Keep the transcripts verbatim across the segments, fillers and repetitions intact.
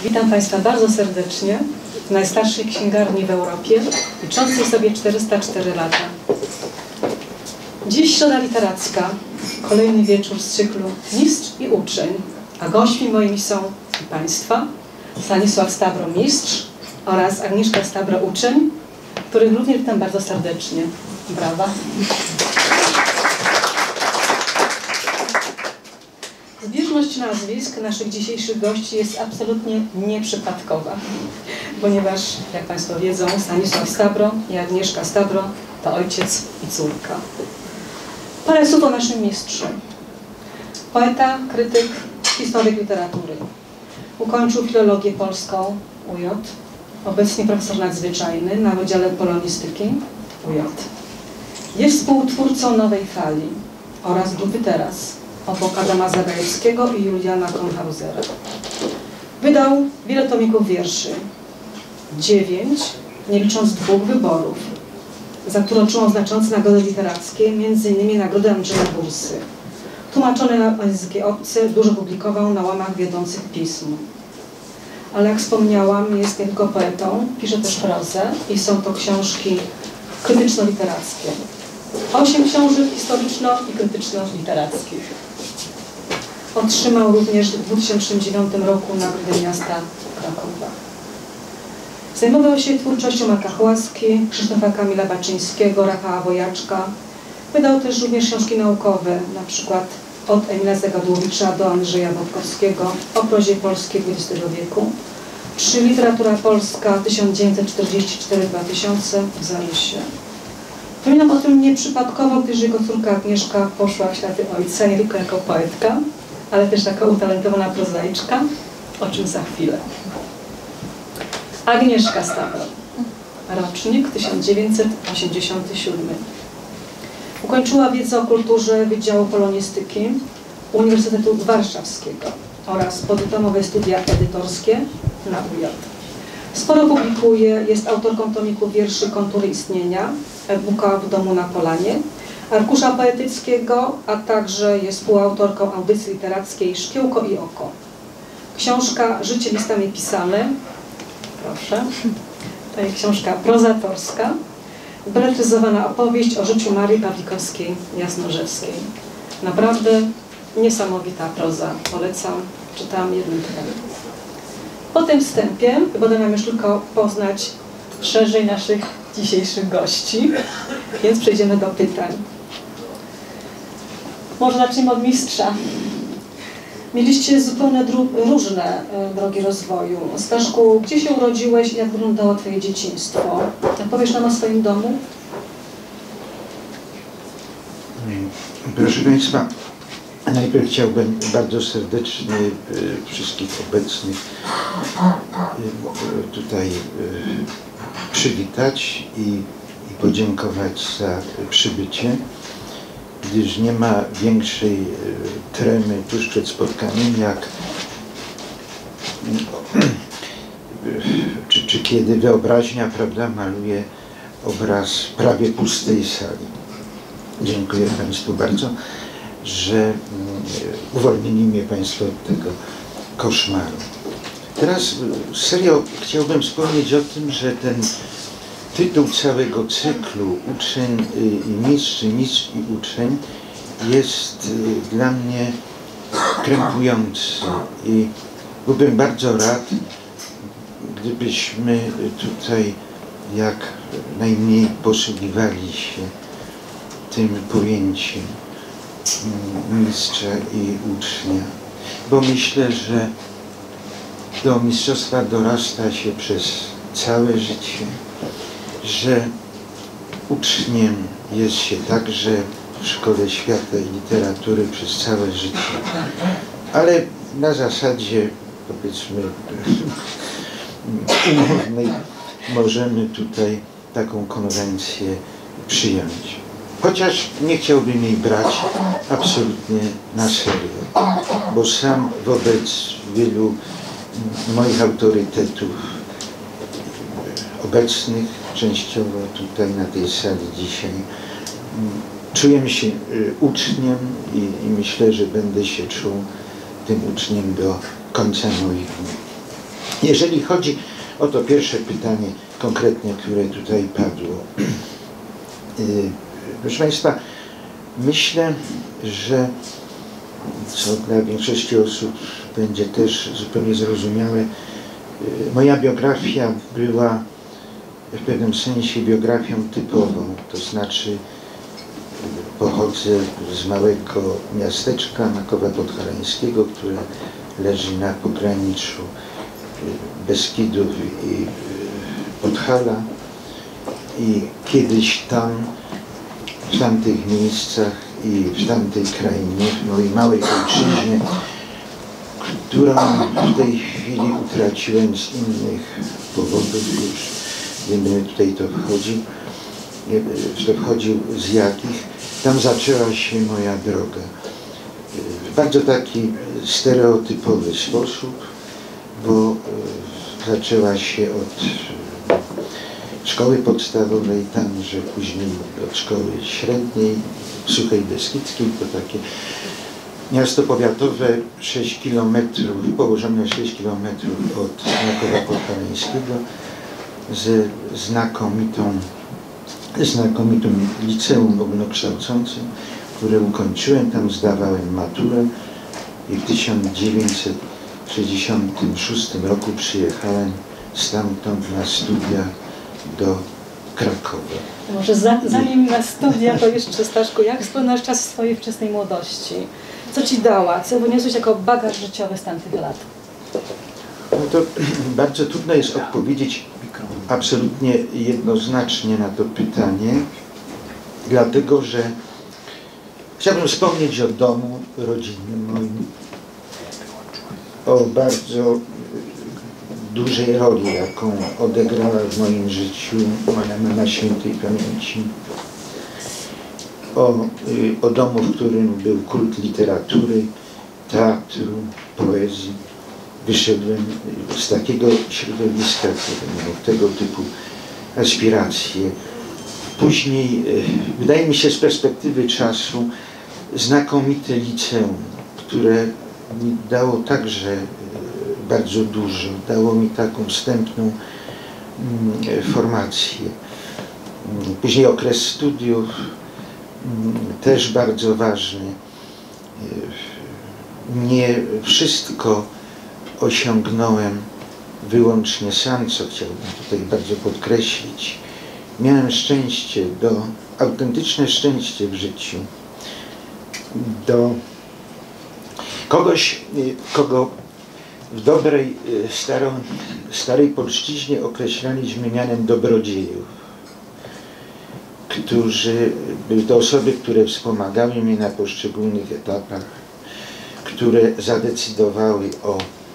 Witam Państwa bardzo serdecznie w najstarszej księgarni w Europie, liczącej sobie czterysta cztery lata. Dziś środa literacka, kolejny wieczór z cyklu Mistrz i Uczeń, a gośćmi moimi są i Państwa Stanisław Stabro, mistrz, oraz Agnieszka Stabro, uczeń, których również witam bardzo serdecznie. Brawa. Zbieżność nazwisk naszych dzisiejszych gości jest absolutnie nieprzypadkowa, ponieważ, jak Państwo wiedzą, Stanisław Stabro i Agnieszka Stabro to ojciec i córka. Parę słów o naszym mistrzu. Poeta, krytyk, historyk literatury. Ukończył filologię polską U J, obecnie profesor nadzwyczajny na Wydziale Polonistyki U J. Jest współtwórcą Nowej Fali oraz Grupy Teraz, obok Adama Zagajewskiego i Juliana Kronhausera. Wydał wiele tomików wierszy, dziewięć, nie licząc dwóch wyborów, za które otrzymał znaczące nagrody literackie, między innymi nagrodę Andrzeja Bursy. Tłumaczony na języki obce, dużo publikował na łamach wiodących pism. Ale jak wspomniałam, jest nie tylko poetą, pisze też prozę i są to książki krytyczno-literackie. Osiem książek historyczno- i krytyczno-literackich. Otrzymał również w dwa tysiące dziewiątym roku Nagrodę Miasta Krakowa. Zajmował się twórczością Marka Chłaski, Krzysztofa Kamila Baczyńskiego, Rafała Wojaczka. Wydał też również książki naukowe, na przykład od Emila Zagadłowicza do Andrzeja Wodkowskiego o prozie polskiej dwudziestego wieku, czy Literatura Polska tysiąc dziewięćset czterdzieści cztery do dwa tysiące w zarysie. Wspominam o tym nieprzypadkowo, gdyż jego córka Agnieszka poszła w ślady ojca nie tylko jako poetka, ale też jako utalentowana prozaiczka, o czym za chwilę. Agnieszka Stabro, rocznik tysiąc dziewięćset osiemdziesiąty siódmy. Ukończyła wiedzę o kulturze Wydziału Polonistyki Uniwersytetu Warszawskiego oraz podyplomowe studia edytorskie na U J. Sporo publikuje, jest autorką tomików wierszy Kontury istnienia, e-booka W domu na Polanie, arkusza poetyckiego, a także jest współautorką audycji literackiej Szkiełko i oko. Książka Życie listami pisane, proszę, to jest książka prozatorska, beletryzowana opowieść o życiu Marii Pawlikowskiej-Jasnorzewskiej. Naprawdę niesamowita proza, polecam, czytam jednym tchem. Po tym wstępie będę nam już tylko poznać szerzej naszych dzisiejszych gości, więc przejdziemy do pytań. Może zacznijmy od mistrza. Mieliście zupełnie różne drogi rozwoju. Staszku, gdzie się urodziłeś i jak wyglądało Twoje dzieciństwo? Powiesz nam o swoim domu? Proszę Państwa, najpierw chciałbym bardzo serdecznie wszystkich obecnych tutaj przywitać i, i podziękować za przybycie, gdyż nie ma większej tremy tuż przed spotkaniem, jak czy, czy kiedy wyobraźnia, prawda, maluje obraz prawie pustej sali. Dziękuję Państwu bardzo, że uwolnili mnie Państwo od tego koszmaru. Teraz serio chciałbym wspomnieć o tym, że ten tytuł całego cyklu Uczeń i Mistrz, Mistrz i Uczeń jest dla mnie krępujący i byłbym bardzo rad, gdybyśmy tutaj jak najmniej posługiwali się tym pojęciem mistrza i ucznia, bo myślę, że do mistrzostwa dorasta się przez całe życie, że uczniem jest się także w Szkole Świata i Literatury przez całe życie, ale na zasadzie, powiedzmy, umownej możemy tutaj taką konwencję przyjąć. Chociaż nie chciałbym jej brać absolutnie na serio, bo sam wobec wielu moich autorytetów obecnych, częściowo tutaj na tej sali dzisiaj, czuję się uczniem i, i myślę, że będę się czuł tym uczniem do końca moich dni. Jeżeli chodzi o to pierwsze pytanie konkretnie, które tutaj padło. Proszę Państwa, myślę, że co dla większości osób będzie też zupełnie zrozumiałe, moja biografia była w pewnym sensie biografią typową, to znaczy pochodzę z małego miasteczka Makowa Podhalańskiego, które leży na pograniczu Beskidów i Podhala, i kiedyś tam, w tamtych miejscach i w tamtej krainie, w mojej małej ojczyźnie, którą w tej chwili utraciłem z innych powodów, już nie będę tutaj to wchodził, to wchodził z jakich, tam zaczęła się moja droga. W bardzo taki stereotypowy sposób, bo zaczęła się od szkoły podstawowej, tamże później od szkoły średniej w Suchej Beskidzkiej, to takie miasto powiatowe, sześć kilometrów, położone sześć kilometrów od Makowa Podhalańskiego, ze znakomitą, znakomitym liceum ogólnokształcącym, które ukończyłem, tam zdawałem maturę i w tysiąc dziewięćset sześćdziesiątym szóstym roku przyjechałem stamtąd na studia do Krakowa. Może za, zanim na studia, to jeszcze, Staszku, jak wspominasz czas swojej wczesnej młodości? Co ci dała? Co wyniosłeś jako bagaż życiowy z tamtych lat? No to bardzo trudno jest odpowiedzieć absolutnie jednoznacznie na to pytanie, dlatego że chciałbym wspomnieć o domu rodzinnym moim, o bardzo dużej roli, jaką odegrała w moim życiu moja mama świętej pamięci. O, o domu, w którym był kult literatury, teatru, poezji. Wyszedłem z takiego środowiska, które miało tego typu aspiracje. Później, wydaje mi się z perspektywy czasu, znakomite liceum, które mi dało także bardzo dużo, dało mi taką wstępną formację. Później okres studiów, też bardzo ważny. Nie wszystko osiągnąłem wyłącznie sam, co chciałbym tutaj bardzo podkreślić. Miałem szczęście, do, autentyczne szczęście w życiu, do kogoś, kogo w dobrej, starą, starej polszczyźnie określaliśmy mianem dobrodziejów, którzy, były to osoby, które wspomagały mnie na poszczególnych etapach, które zadecydowały o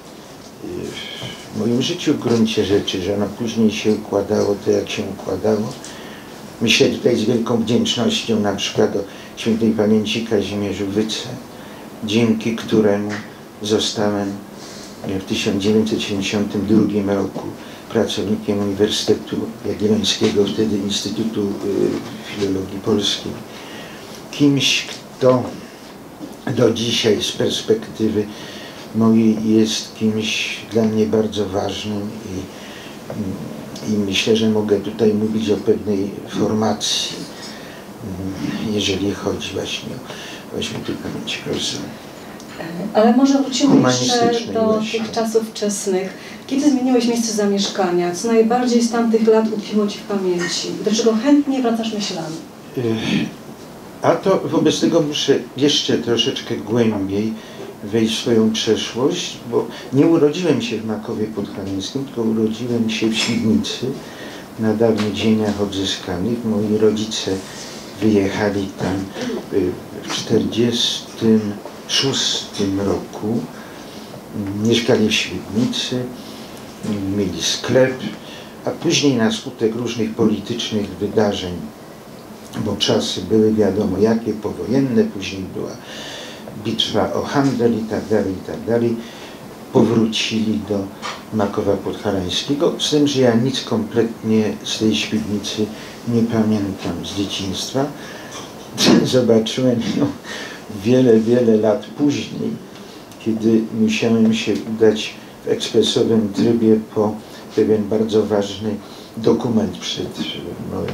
w moim życiu w gruncie rzeczy, że ono później się układało to, jak się układało. Myślę tutaj z wielką wdzięcznością na przykład o świętej pamięci Kazimierzu Wyce, dzięki któremu zostałem w tysiąc dziewięćset siedemdziesiątym drugim roku pracownikiem Uniwersytetu Jagiellońskiego, wtedy Instytutu Filologii Polskiej. Kimś, kto do dzisiaj z perspektywy mojej jest kimś dla mnie bardzo ważnym i, i myślę, że mogę tutaj mówić o pewnej formacji, jeżeli chodzi właśnie o świętej pamięci profesora. Ale może wrócimy jeszcze do tych czasów wczesnych. Kiedy zmieniłeś miejsce zamieszkania? Co najbardziej z tamtych lat utkwiło ci w pamięci? Do czego chętnie wracasz myślami? A to wobec tego muszę jeszcze troszeczkę głębiej wejść w swoją przeszłość, bo nie urodziłem się w Makowie Podhalańskim, tylko urodziłem się w Świdnicy na dawnych ziemiach odzyskanych. Moi rodzice wyjechali tam w tysiąc dziewięćset czterdziestym szóstym roku. Mieszkali w Świdnicy, mieli sklep, a później na skutek różnych politycznych wydarzeń, bo czasy były wiadomo jakie, powojenne, później była bitwa o handel i tak dalej, i tak dalej, powrócili do Makowa Podhalańskiego, z tym, że ja nic kompletnie z tej Świdnicy nie pamiętam z dzieciństwa. Zobaczyłem ją wiele, wiele lat później, kiedy musiałem się udać w ekspresowym trybie po pewien bardzo ważny dokument przed moją,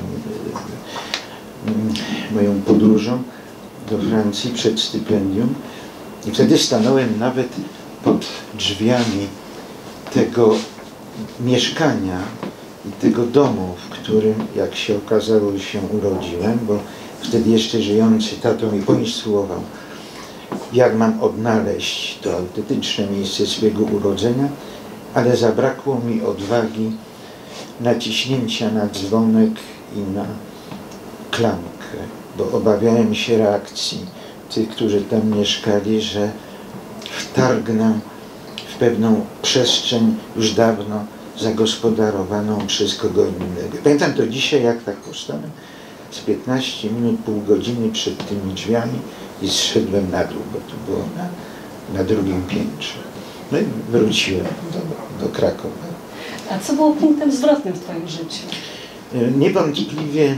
moją podróżą do Francji, przed stypendium. I wtedy stanąłem nawet pod drzwiami tego mieszkania i tego domu, w którym, jak się okazało, się urodziłem, bo wtedy jeszcze żyjący tato mi poinstruował, jak mam odnaleźć to autentyczne miejsce swojego urodzenia, ale zabrakło mi odwagi naciśnięcia na dzwonek i na klamkę, bo obawiałem się reakcji tych, którzy tam mieszkali, że wtargnę w pewną przestrzeń już dawno zagospodarowaną przez kogo innego. Pamiętam to dzisiaj, jak tak postałem z piętnaście minut, pół godziny przed tymi drzwiami i zszedłem na dół, bo to było na, na drugim piętrze. No i wróciłem do, do Krakowa. A co było punktem zwrotnym w Twoim życiu? Niewątpliwie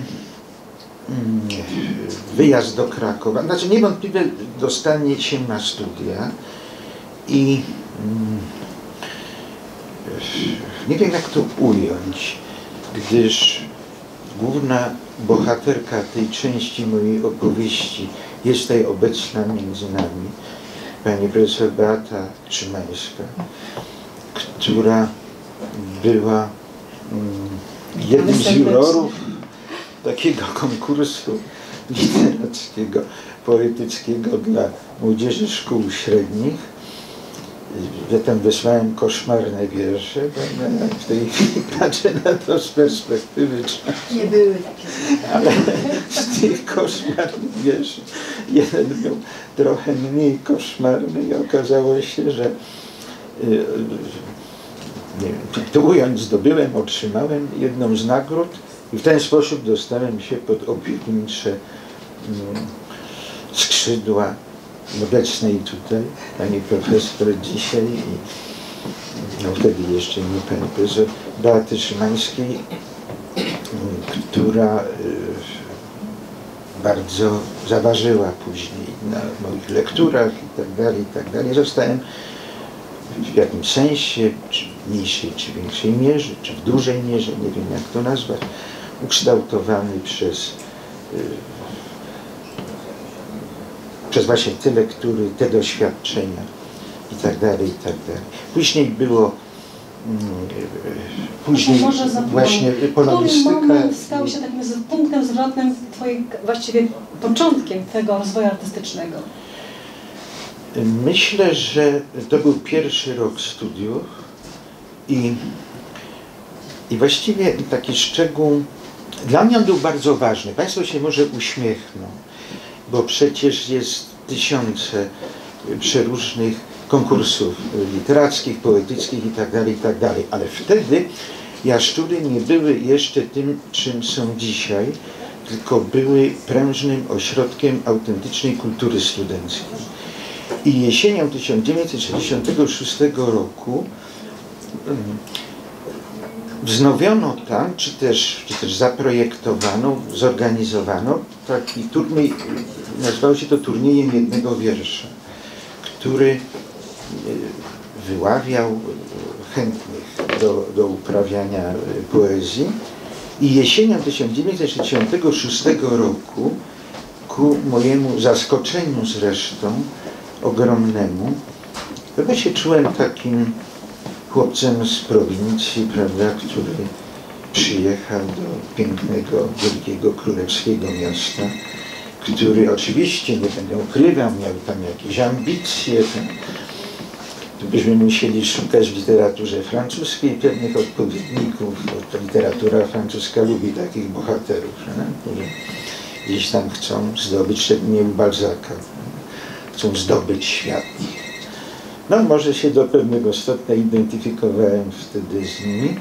wyjazd do Krakowa, znaczy niewątpliwie dostanie się na studia i nie wiem, jak to ująć, gdyż główna bohaterka tej części mojej opowieści jest tutaj obecna między nami, pani profesor Beata Szymańska, która była jednym z jurorów takiego konkursu literackiego, poetyckiego dla młodzieży szkół średnich. Ja tam wysłałem koszmarne wiersze, bo w tej chwili patrzę na to z perspektywy czasu. Nie były takie. Ale z tych koszmarnych wierszy jeden był trochę mniej koszmarny i okazało się, że nie wiem, to ująć, zdobyłem, otrzymałem jedną z nagród i w ten sposób dostałem się pod opiekuńcze mm, skrzydła obecnej tutaj pani profesor dzisiaj i no wtedy jeszcze nie pani profesor Beaty Szymańskiej, która y, bardzo zaważyła później na moich lekturach i tak dalej, i tak dalej. Zostałem w jakimś sensie, czy w mniejszej, czy większej mierze, czy w dużej mierze, nie wiem jak to nazwać, ukształtowany przez y, przez właśnie te lektury, te doświadczenia i tak dalej, i tak dalej. Później było później może właśnie polonistyka. Który moment stał się takim punktem zwrotnym Twoim, właściwie początkiem tego rozwoju artystycznego? Myślę, że to był pierwszy rok studiów i, i właściwie taki szczegół, dla mnie on był bardzo ważny. Państwo się może uśmiechną, bo przecież jest tysiące przeróżnych konkursów literackich, poetyckich itd., itd. Ale wtedy jaszczury nie były jeszcze tym, czym są dzisiaj, tylko były prężnym ośrodkiem autentycznej kultury studenckiej. I jesienią tysiąc dziewięćset sześćdziesiątego szóstego roku wznowiono tam, czy też, czy też zaprojektowano, zorganizowano taki turniej, nazywało się to turniejem jednego wiersza, który wyławiał chętnych do, do uprawiania poezji. I jesienią tysiąc dziewięćset sześćdziesiątego szóstego roku, ku mojemu zaskoczeniu zresztą, ogromnemu, chyba się czułem takim chłopcem z prowincji, prawda, który przyjechał do pięknego, wielkiego, królewskiego miasta, który oczywiście, nie będę ukrywał, miał tam jakieś ambicje, tam, to byśmy musieli szukać w literaturze francuskiej pewnych odpowiedników, bo literatura francuska lubi takich bohaterów, nie? Którzy gdzieś tam chcą zdobyć, szczególnie u Balzaca, chcą zdobyć świat. No może się do pewnego stopnia identyfikowałem wtedy z nimi.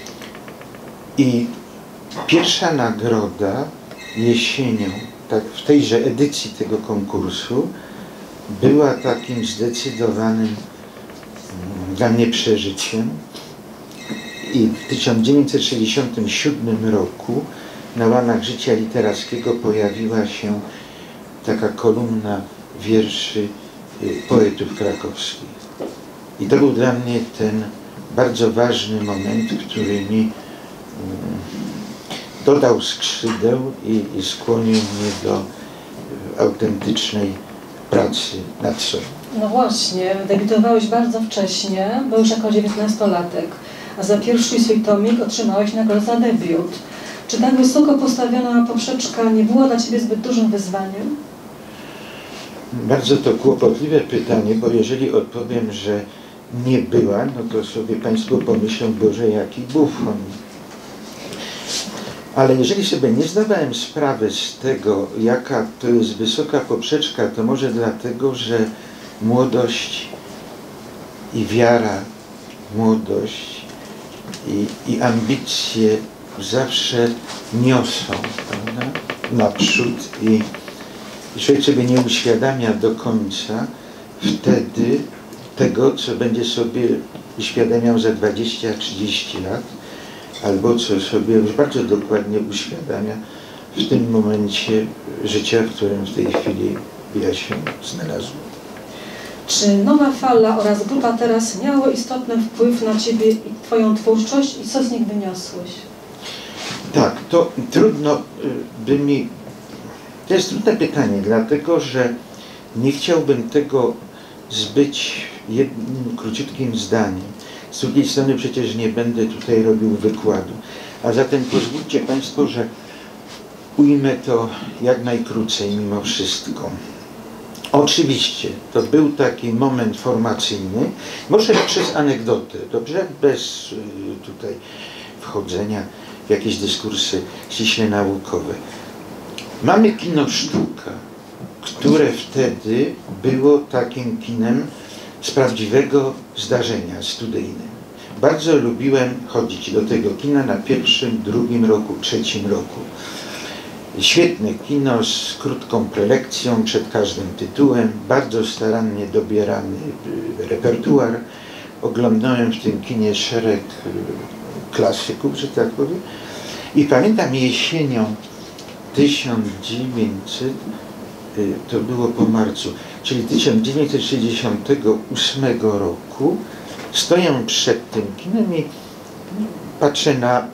I pierwsza nagroda jesienią, tak w tejże edycji tego konkursu, była takim zdecydowanym mm, dla mnie przeżyciem. I w tysiąc dziewięćset sześćdziesiątym siódmym roku na łamach Życia Literackiego pojawiła się taka kolumna wierszy poetów krakowskich. I to był dla mnie ten bardzo ważny moment, który mi mm, dodał skrzydeł i, i skłonił mnie do autentycznej pracy nad sobą. No właśnie, debiutowałeś bardzo wcześnie, bo już jako dziewiętnastolatek, a za pierwszy swój tomik otrzymałeś nagrodę za debiut. Czy tak wysoko postawiona poprzeczka nie była dla Ciebie zbyt dużym wyzwaniem? Bardzo to kłopotliwe pytanie, bo jeżeli odpowiem, że nie była, no to sobie Państwo pomyślą, Boże, jaki bufon. Ale jeżeli sobie nie zdawałem sprawy z tego, jaka to jest wysoka poprzeczka, to może dlatego, że młodość i wiara, młodość i, i ambicje zawsze niosą, prawda, naprzód i człowiek sobie nie uświadamia do końca wtedy tego, co będzie sobie uświadamiał za dwadzieścia trzydzieści lat, albo co sobie już bardzo dokładnie uświadamia w tym momencie życia, w którym w tej chwili ja się znalazłem. Czy Nowa Fala oraz Grupa Teraz miały istotny wpływ na Ciebie i Twoją twórczość i co z nich wyniosłeś? Tak, to trudno by mi... To jest trudne pytanie, dlatego że nie chciałbym tego zbyć jednym króciutkim zdaniem. Z drugiej strony przecież nie będę tutaj robił wykładu. A zatem pozwólcie Państwo, że ujmę to jak najkrócej mimo wszystko. Oczywiście to był taki moment formacyjny, może przez anegdotę, dobrze? Bez y, tutaj wchodzenia w jakieś dyskursy ściśle naukowe. Mamy kino Sztuka, które wtedy było takim kinem z prawdziwego zdarzenia studyjnym. Bardzo lubiłem chodzić do tego kina na pierwszym, drugim roku, trzecim roku. Świetne kino z krótką prelekcją przed każdym tytułem, bardzo starannie dobierany repertuar. Oglądałem w tym kinie szereg klasyków, że tak powiem. I pamiętam jesienią tysiąc dziewięćset, to było po marcu, czyli tysiąc dziewięćset sześćdziesiątego ósmego roku, stoję przed tym kinem i patrzę na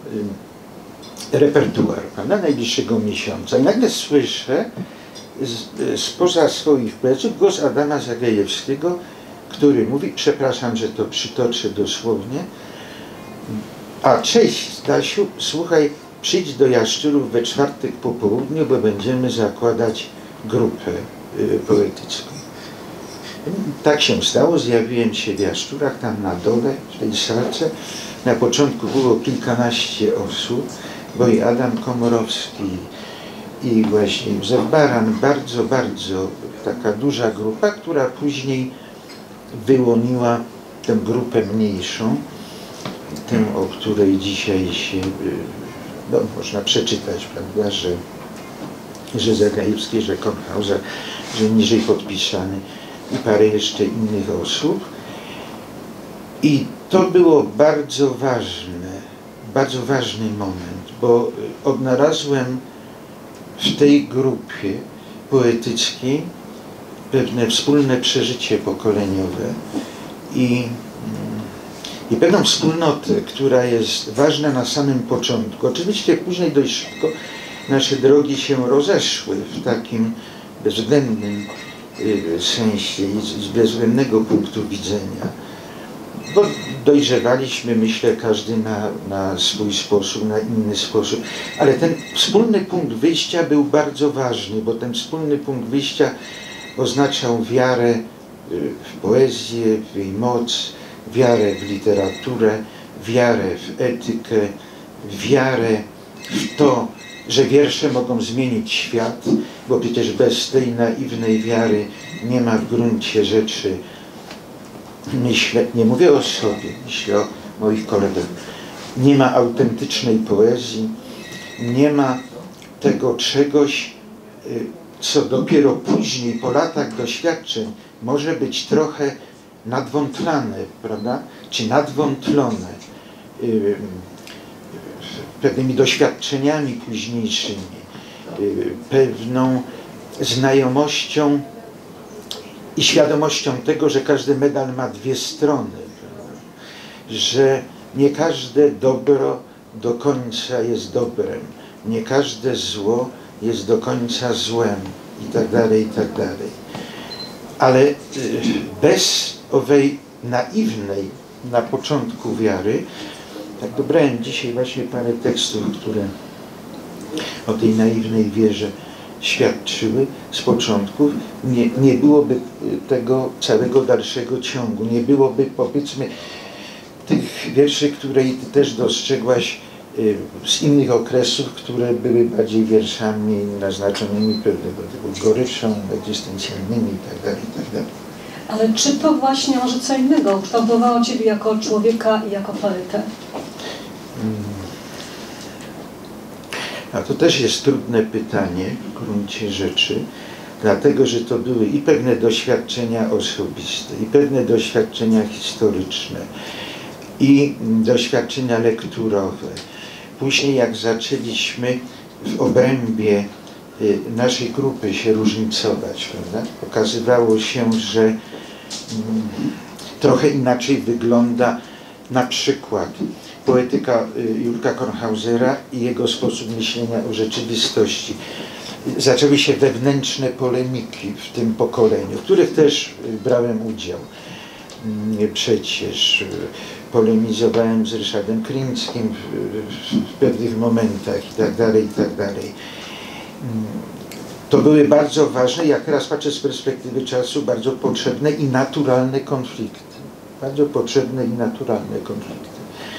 repertuar, prawda, najbliższego miesiąca. I nagle słyszę z, spoza swoich pleców głos Adama Zagajewskiego, który mówi, przepraszam, że to przytoczę dosłownie, a cześć Stasiu, słuchaj, przyjdź do Jaszczurów we czwartek po południu, bo będziemy zakładać grupę y, poetycką. Tak się stało, zjawiłem się w Jaszczurach, tam na dole, w tej salce. Na początku było kilkanaście osób, bo i Adam Komorowski, i właśnie Józef Baran, bardzo, bardzo taka duża grupa, która później wyłoniła tę grupę mniejszą, tę, o której dzisiaj się, no, można przeczytać, prawda, że, że Zagajewski, że Kornhauser, że niżej podpisany i parę jeszcze innych osób. I to było bardzo ważne, bardzo ważny moment, bo odnalazłem w tej grupie poetyckiej pewne wspólne przeżycie pokoleniowe i, i pewną wspólnotę, która jest ważna na samym początku. Oczywiście później dość szybko nasze drogi się rozeszły w takim bezwzględnym sensie i z bezwzględnego punktu widzenia. Bo dojrzewaliśmy, myślę, każdy na, na swój sposób, na inny sposób. Ale ten wspólny punkt wyjścia był bardzo ważny, bo ten wspólny punkt wyjścia oznaczał wiarę w poezję, w jej moc, wiarę w literaturę, wiarę w etykę, wiarę w to, że wiersze mogą zmienić świat, bo przecież bez tej naiwnej wiary nie ma w gruncie rzeczy, myślę, nie mówię o sobie, myślę o moich kolegach, nie ma autentycznej poezji, nie ma tego czegoś, co dopiero później, po latach doświadczeń, może być trochę nadwątlane, prawda, czy nadwątlone yy, pewnymi doświadczeniami późniejszymi, yy, pewną znajomością i świadomością tego, że każdy medal ma dwie strony, że nie każde dobro do końca jest dobrem, nie każde zło jest do końca złem i tak dalej, i tak dalej. Ale bez owej naiwnej na początku wiary, tak dobrałem dzisiaj właśnie parę tekstów, które o tej naiwnej wierze świadczyły z początków, nie, nie byłoby tego całego dalszego ciągu, nie byłoby, powiedzmy, tych wierszy, które i ty też dostrzegłaś y, z innych okresów, które były bardziej wierszami naznaczonymi pewnego typu goryczą, egzystencjalnymi itd., itd. Ale czy to właśnie może co innego kształtowało ciebie jako człowieka i jako poetę? Hmm. A to też jest trudne pytanie w gruncie rzeczy, dlatego że to były i pewne doświadczenia osobiste, i pewne doświadczenia historyczne, i doświadczenia lekturowe. Później jak zaczęliśmy w obrębie naszej grupy się różnicować, prawda? Okazywało się, że mm, trochę inaczej wygląda na przykład poetyka Jurka Kornhausera i jego sposób myślenia o rzeczywistości. Zaczęły się wewnętrzne polemiki w tym pokoleniu, w których też brałem udział. Przecież polemizowałem z Ryszardem Klimskim w, w pewnych momentach i tak dalej, i tak dalej. To były bardzo ważne, jak teraz patrzę z perspektywy czasu, bardzo potrzebne i naturalne konflikty. Bardzo potrzebne i naturalne konflikty.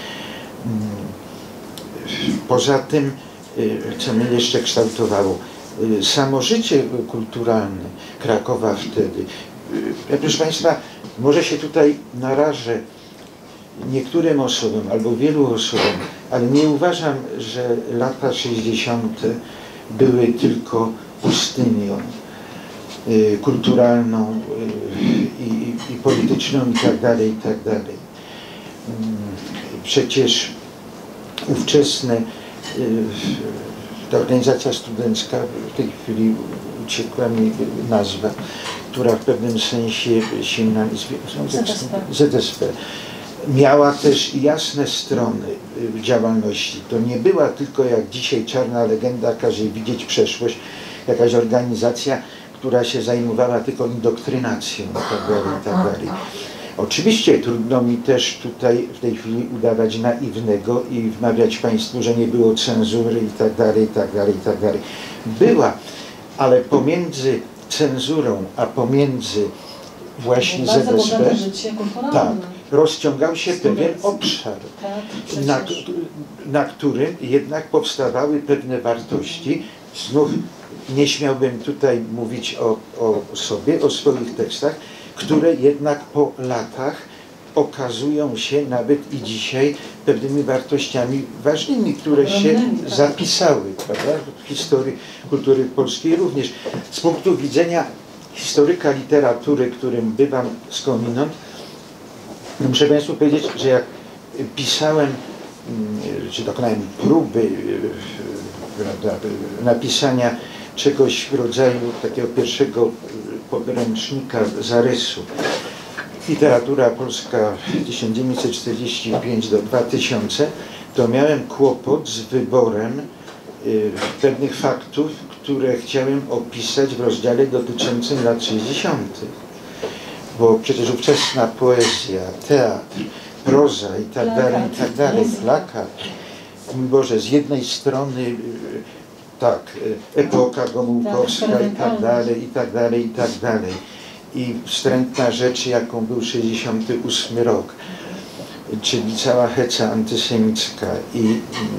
Poza tym, co mnie jeszcze kształtowało, samo życie kulturalne Krakowa wtedy. Ja, proszę Państwa, może się tutaj narażę niektórym osobom albo wielu osobom, ale nie uważam, że lata sześćdziesiąte były tylko pustynią y, kulturalną y, i, i polityczną i tak dalej, i tak dalej. Przecież ówczesne y, ta organizacja studencka, w tej chwili uciekła mi nazwa, która w pewnym sensie sięga Z S P. Miała też jasne strony działalności. To nie była tylko, jak dzisiaj czarna legenda każe widzieć przeszłość, jakaś organizacja, która się zajmowała tylko indoktrynacją itd., itd. Oczywiście trudno mi też tutaj w tej chwili udawać naiwnego i wmawiać Państwu, że nie było cenzury itd., itd., itd. Była, ale pomiędzy cenzurą, a pomiędzy właśnie Z S P, tak, rozciągał się pewien obszar, tak, na, na którym jednak powstawały pewne wartości. Znów nie śmiałbym tutaj mówić o, o sobie, o swoich tekstach, które jednak po latach okazują się nawet i dzisiaj pewnymi wartościami ważnymi, które się zapisały, prawda, w historii kultury polskiej również. Z punktu widzenia historyka literatury, którym bywam skądinąd, muszę Państwu powiedzieć, że jak pisałem, czy dokonałem próby, prawda, napisania czegoś w rodzaju takiego pierwszego podręcznika zarysu, literatura polska tysiąc dziewięćset czterdzieści pięć do dwa tysiące, to miałem kłopot z wyborem y, pewnych faktów, które chciałem opisać w rozdziale dotyczącym lat sześćdziesiątych. Bo przecież ówczesna poezja, teatr, proza i tak dalej, i tak dalej, plakat. Mój Boże, z jednej strony y, tak, epoka Gomułkowska i tak dalej, i tak dalej, i tak dalej. I wstrętna rzecz, jaką był sześćdziesiąty ósmy rok, czyli cała heca antysemicka i,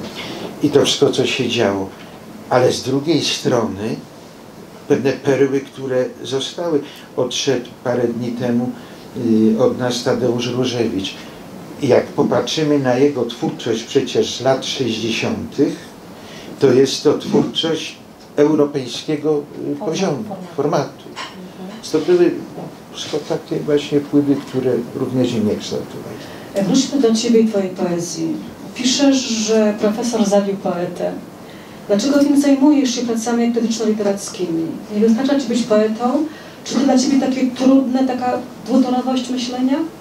i to wszystko, co się działo. Ale z drugiej strony pewne perły, które zostały. Odszedł parę dni temu y, od nas Tadeusz Różewicz. I jak popatrzymy na jego twórczość przecież z lat sześćdziesiątych, to jest to twórczość europejskiego y, poziomu, formatu. To były wszystko takie właśnie wpływy, które również i mnie kształtowały. Wróćmy do Ciebie i Twojej poezji. Piszesz, że profesor zabił poetę. Dlaczego więc zajmujesz się pracami krytyczno-literackimi? Nie wystarcza Ci być poetą, Czy to dla Ciebie takie trudne, taka dwutorowość myślenia? Hmm.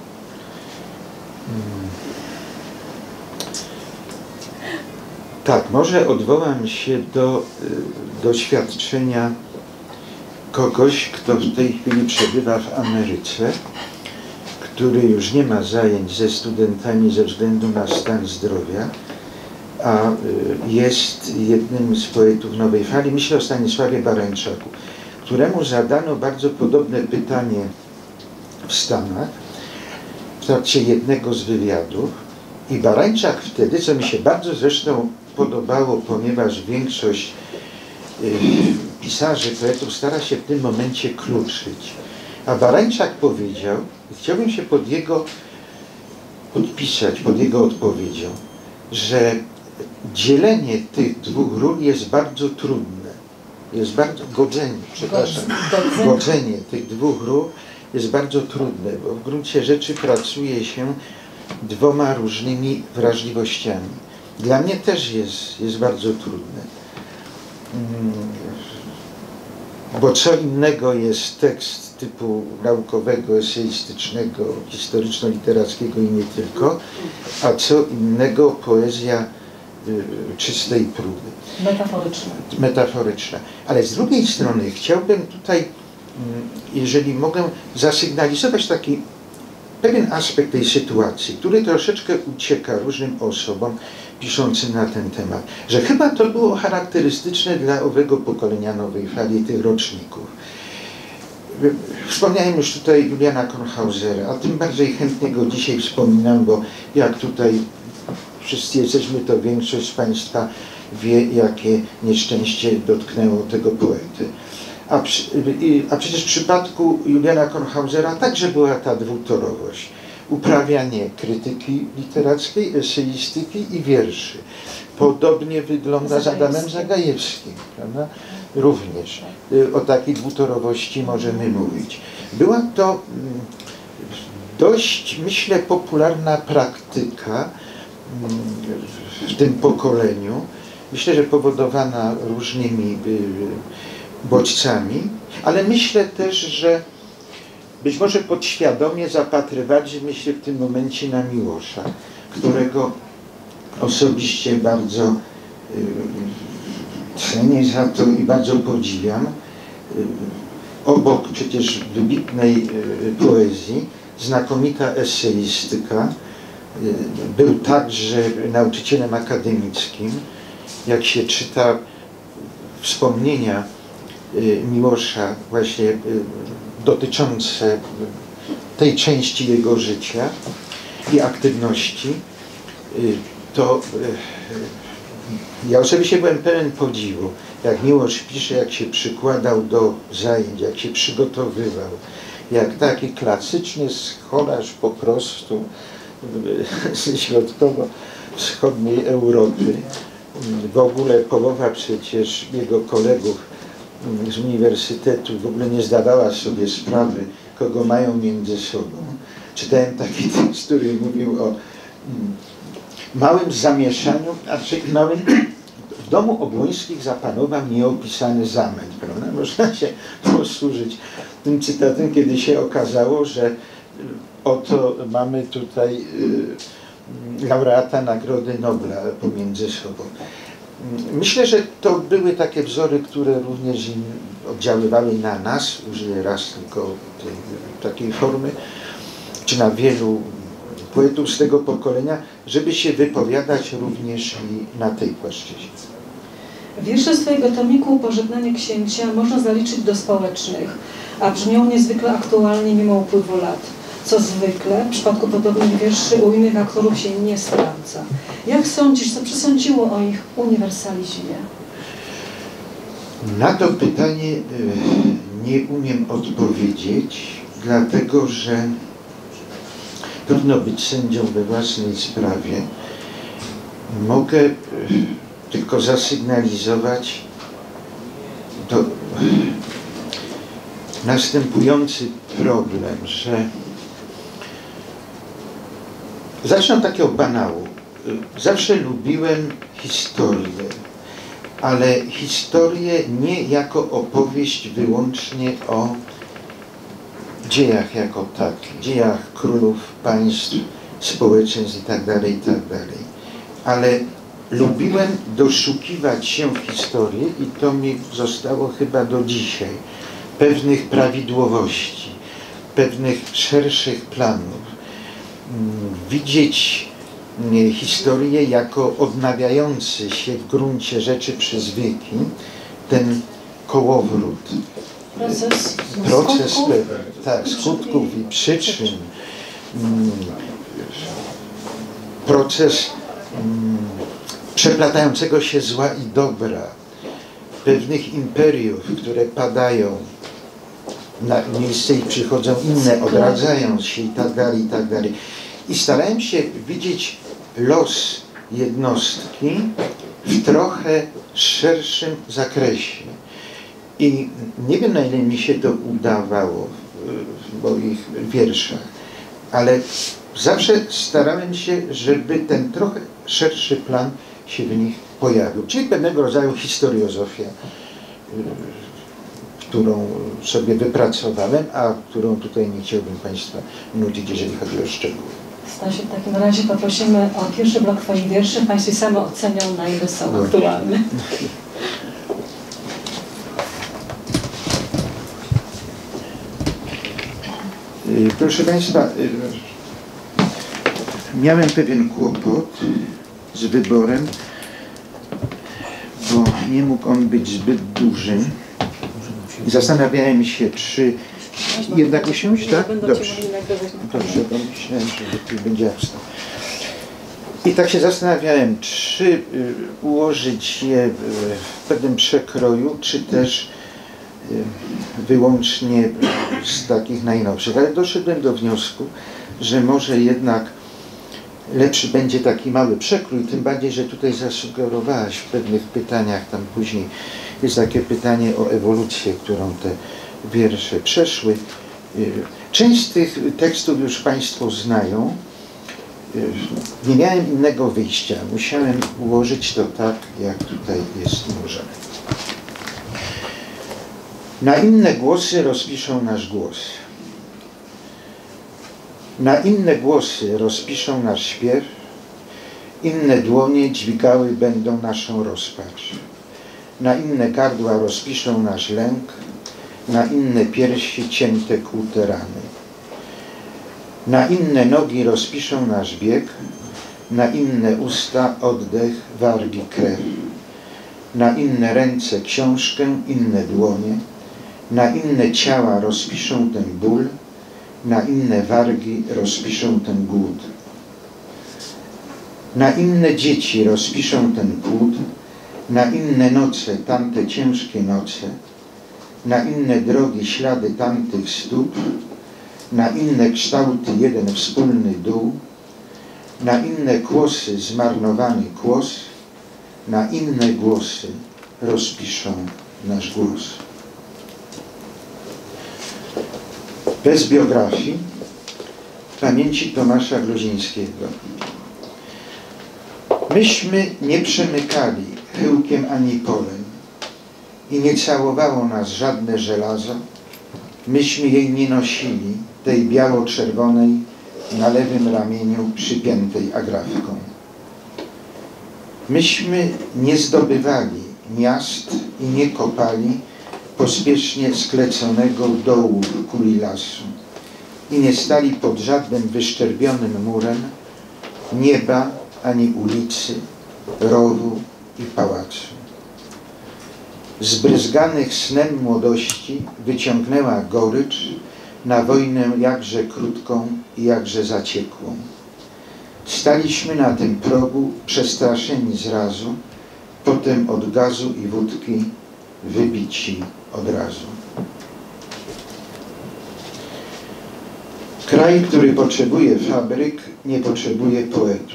Tak, może odwołam się do y, doświadczenia kogoś, kto w tej chwili przebywa w Ameryce, który już nie ma zajęć ze studentami ze względu na stan zdrowia, a y, jest jednym z poetów nowej fali. Myślę o Stanisławie Barańczaku, któremu zadano bardzo podobne pytanie w Stanach w trakcie jednego z wywiadów i Barańczak wtedy, co mi się bardzo zresztą podobało, ponieważ większość y, pisarzy, poetów stara się w tym momencie kluczyć, a Barańczak powiedział, chciałbym się pod jego podpisać, pod jego odpowiedzią, że dzielenie tych dwóch ról jest bardzo trudne. Jest bardzo godzenie, przepraszam, godzenie tych dwóch ról jest bardzo trudne, bo w gruncie rzeczy pracuje się dwoma różnymi wrażliwościami. Dla mnie też jest, jest bardzo trudne. Bo co innego jest tekst typu naukowego, eseistycznego, historyczno-literackiego i nie tylko, a co innego poezja y, czystej próby. Metaforyczna. Metaforyczna. Ale z drugiej strony chciałbym tutaj, y, jeżeli mogę, zasygnalizować taki pewien aspekt tej sytuacji, który troszeczkę ucieka różnym osobom piszącym na ten temat, że chyba to było charakterystyczne dla owego pokolenia nowej fali, tych roczników. Wspomniałem już tutaj Juliana Kornhausera, a tym bardziej chętnie go dzisiaj wspominam, bo jak tutaj wszyscy jesteśmy, to większość z Państwa wie, jakie nieszczęście dotknęło tego poety. A, przy, a przecież w przypadku Juliana Kornhausera także była ta dwutorowość. Uprawianie krytyki literackiej, eseistyki i wierszy. Podobnie wygląda z Adamem Zagajewskim, prawda? Również o takiej dwutorowości możemy mówić. Była to dość, myślę, popularna praktyka w tym pokoleniu. Myślę, że powodowana różnymi bodźcami, ale myślę też, że być może podświadomie zapatrywaliśmy się w tym momencie na Miłosza, którego osobiście bardzo y, cenię za to i bardzo podziwiam. Y, obok przecież wybitnej y, poezji, znakomita eseistyka. Y, był także nauczycielem akademickim. Jak się czyta wspomnienia y, Miłosza właśnie y, dotyczące tej części jego życia i aktywności, to ja osobiście byłem pełen podziwu, jak Miłosz pisze, jak się przykładał do zajęć, jak się przygotowywał, jak taki klasyczny scholarz po prostu ze środkowo-wschodniej Europy. W ogóle połowa przecież jego kolegów z uniwersytetu w ogóle nie zdawała sobie sprawy, kogo mają między sobą. Czytałem taki tekst, który mówił o mm, małym zamieszaniu, a czy małym... W domu Obłońskich zapanował nieopisany zamęt, prawda? Można się posłużyć tym cytatem, kiedy się okazało, że oto mamy tutaj y, laureata Nagrody Nobla pomiędzy sobą. Myślę, że to były takie wzory, które również oddziaływały na nas, użyję raz tylko tej, takiej formy, czy na wielu poetów z tego pokolenia, żeby się wypowiadać również i na tej płaszczyźnie. Wiersze z Twojego tomiku Pożegnanie księcia można zaliczyć do społecznych, a brzmią niezwykle aktualnie mimo upływu lat. Co zwykle w przypadku podobnych wierszy u innych aktorów się nie sprawdza. Jak sądzisz, co przesądziło o ich uniwersalizmie? Na to pytanie nie umiem odpowiedzieć, dlatego że trudno być sędzią we własnej sprawie. Mogę tylko zasygnalizować to następujący problem, że zacznę od takiego banału. Zawsze lubiłem historię, ale historię nie jako opowieść wyłącznie o dziejach jako takich, dziejach królów, państw, społeczeństw i tak dalej, i tak dalej. Ale lubiłem doszukiwać się w historii i to mi zostało chyba do dzisiaj. Pewnych prawidłowości, pewnych szerszych planów. Widzieć historię jako odnawiający się w gruncie rzeczy przez wieki ten kołowrót. Proces, Proces skutków, tak, skutków i przyczyn. Proces przeplatającego się zła i dobra. Pewnych imperiów, które padają, na miejsce ich przychodzą inne, odradzają się i tak dalej, i tak dalej. I starałem się widzieć los jednostki w trochę szerszym zakresie. I nie wiem, na ile mi się to udawało w moich wierszach, ale zawsze starałem się, żeby ten trochę szerszy plan się w nich pojawił. Czyli pewnego rodzaju historiozofia, którą sobie wypracowałem, a którą tutaj nie chciałbym Państwa nudzić, jeżeli chodzi o szczegóły. Stasiu, w takim razie poprosimy o pierwszy blok Twoich wierszy. Państwo sami ocenią, na ile są No. aktualne. Proszę Państwa, miałem pewien kłopot z wyborem, bo nie mógł on być zbyt duży. Zastanawiałem się, czy jednak usiąść, tak? Dobrze. Dobrze, bo myślałem, że tu będzie jasno. I tak się zastanawiałem, czy ułożyć je w pewnym przekroju, czy też wyłącznie z takich najnowszych. Ale doszedłem do wniosku, że może jednak lepszy będzie taki mały przekrój, tym bardziej, że tutaj zasugerowałaś w pewnych pytaniach, tam później jest takie pytanie o ewolucję, którą te wiersze przeszły. Część z tych tekstów już Państwo znają. Nie miałem innego wyjścia. Musiałem ułożyć to tak, jak tutaj jest ułożone. Na inne głosy rozpiszą nasz głos. Na inne głosy rozpiszą nasz śpiew. Inne dłonie dźwigały będą naszą rozpacz. Na inne gardła rozpiszą nasz lęk. Na inne piersi cięte kłute rany. Na inne nogi rozpiszą nasz bieg. Na inne usta oddech, wargi, krew. Na inne ręce książkę, inne dłonie. Na inne ciała rozpiszą ten ból, na inne wargi rozpiszą ten głód. Na inne dzieci rozpiszą ten płód, na inne noce tamte ciężkie noce, na inne drogi ślady tamtych stóp, na inne kształty jeden wspólny dół, na inne kłosy zmarnowany kłos, na inne głosy rozpiszą nasz głos. Bez biografii pamięci Tomasza Gluzińskiego. Myśmy nie przemykali chyłkiem ani polem i nie całowało nas żadne żelazo. Myśmy jej nie nosili, tej biało-czerwonej na lewym ramieniu przypiętej agrafką. Myśmy nie zdobywali miast i nie kopali pospiesznie skleconego dołu w kuli lasu i nie stali pod żadnym wyszczerbionym murem nieba ani ulicy, rowu i pałacu. Zbryzganych snem młodości wyciągnęła gorycz na wojnę jakże krótką i jakże zaciekłą. Staliśmy na tym progu przestraszeni zrazu, potem od gazu i wódki wybici od razu. Kraj, który potrzebuje fabryk, nie potrzebuje poetów.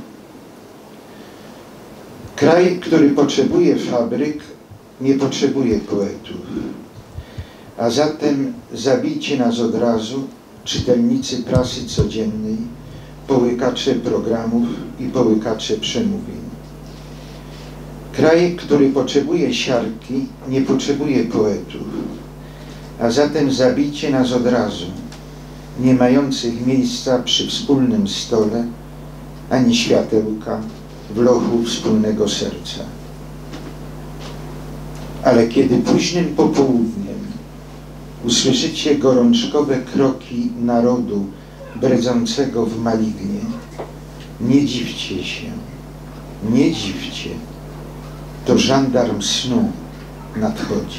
Kraj, który potrzebuje fabryk, nie potrzebuje poetów. A zatem zabijcie nas od razu, czytelnicy prasy codziennej, połykacze programów i połykacze przemówień. Kraj, który potrzebuje siarki, nie potrzebuje poetów. A zatem zabijcie nas od razu, nie mających miejsca przy wspólnym stole, ani światełka w lochu wspólnego serca. Ale kiedy późnym popołudniem usłyszycie gorączkowe kroki narodu bredzącego w malignie, nie dziwcie się, nie dziwcie, to żandarm snu nadchodzi.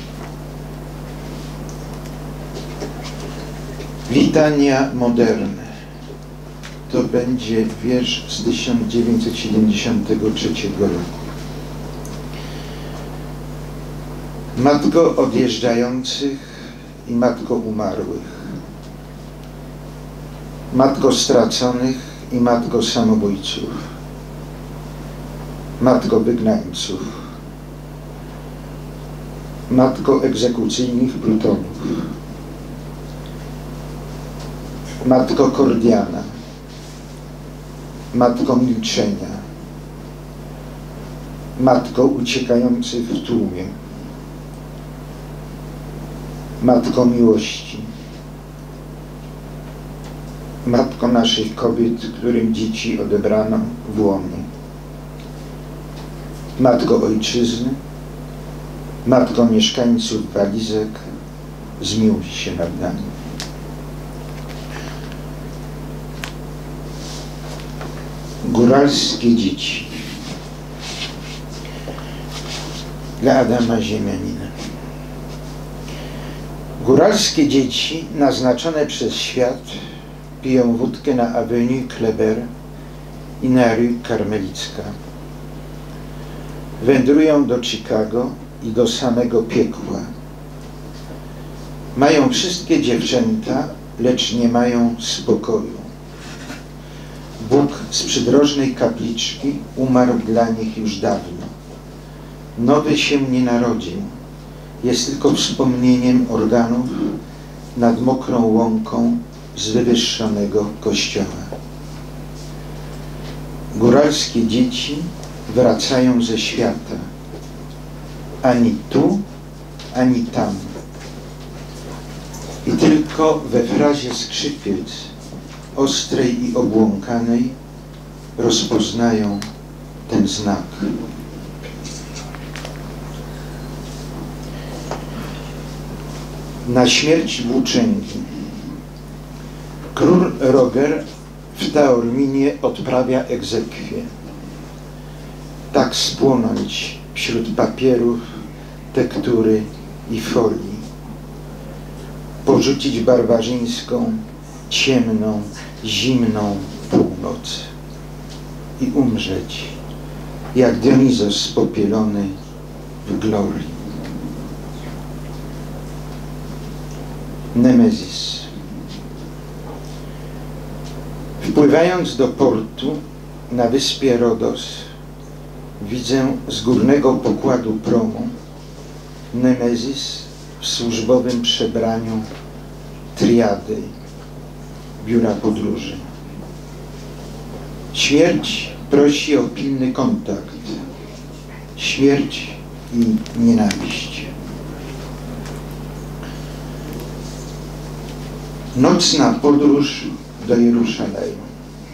Litania moderne. To będzie wiersz z tysiąc dziewięćset siedemdziesiątego trzeciego roku. Matko odjeżdżających i matko umarłych, matko straconych i matko samobójców, matko wygnańców, matko egzekucyjnych plutonów, matko Kordiana, matko milczenia, matko uciekających w tłumie, matko miłości, matko naszych kobiet, którym dzieci odebrano w łonie, matko ojczyzny, matko mieszkańców walizek, zmiłuj się nad nami. Góralskie dzieci dla Adama Ziemianina. Góralskie dzieci naznaczone przez świat piją wódkę na Avenue Kleber i na Rue Karmelicka. Wędrują do Chicago i do samego piekła. Mają wszystkie dziewczęta, lecz nie mają spokoju. Bóg z przydrożnej kapliczki umarł dla nich już dawno. Nowy się nie narodził. Jest tylko wspomnieniem organów nad mokrą łąką z wywyższonego kościoła. Góralskie dzieci wracają ze świata. Ani tu, ani tam. I tylko we frazie skrzypiec, ostrej i obłąkanej, rozpoznają ten znak. Na śmierć włóczęgi. Król Roger w Taorminie odprawia egzekwię. Tak spłonąć wśród papierów, tektury i folii. Porzucić barbarzyńską, ciemną, zimną północ i umrzeć, jak Dionizos spopielony w glorii. Nemezis. Wpływając do portu na wyspie Rodos, widzę z górnego pokładu promu Nemezis w służbowym przebraniu triady biura podróży. Śmierć prosi o pilny kontakt. Śmierć i nienawiść. Nocna podróż do Jerusalemu.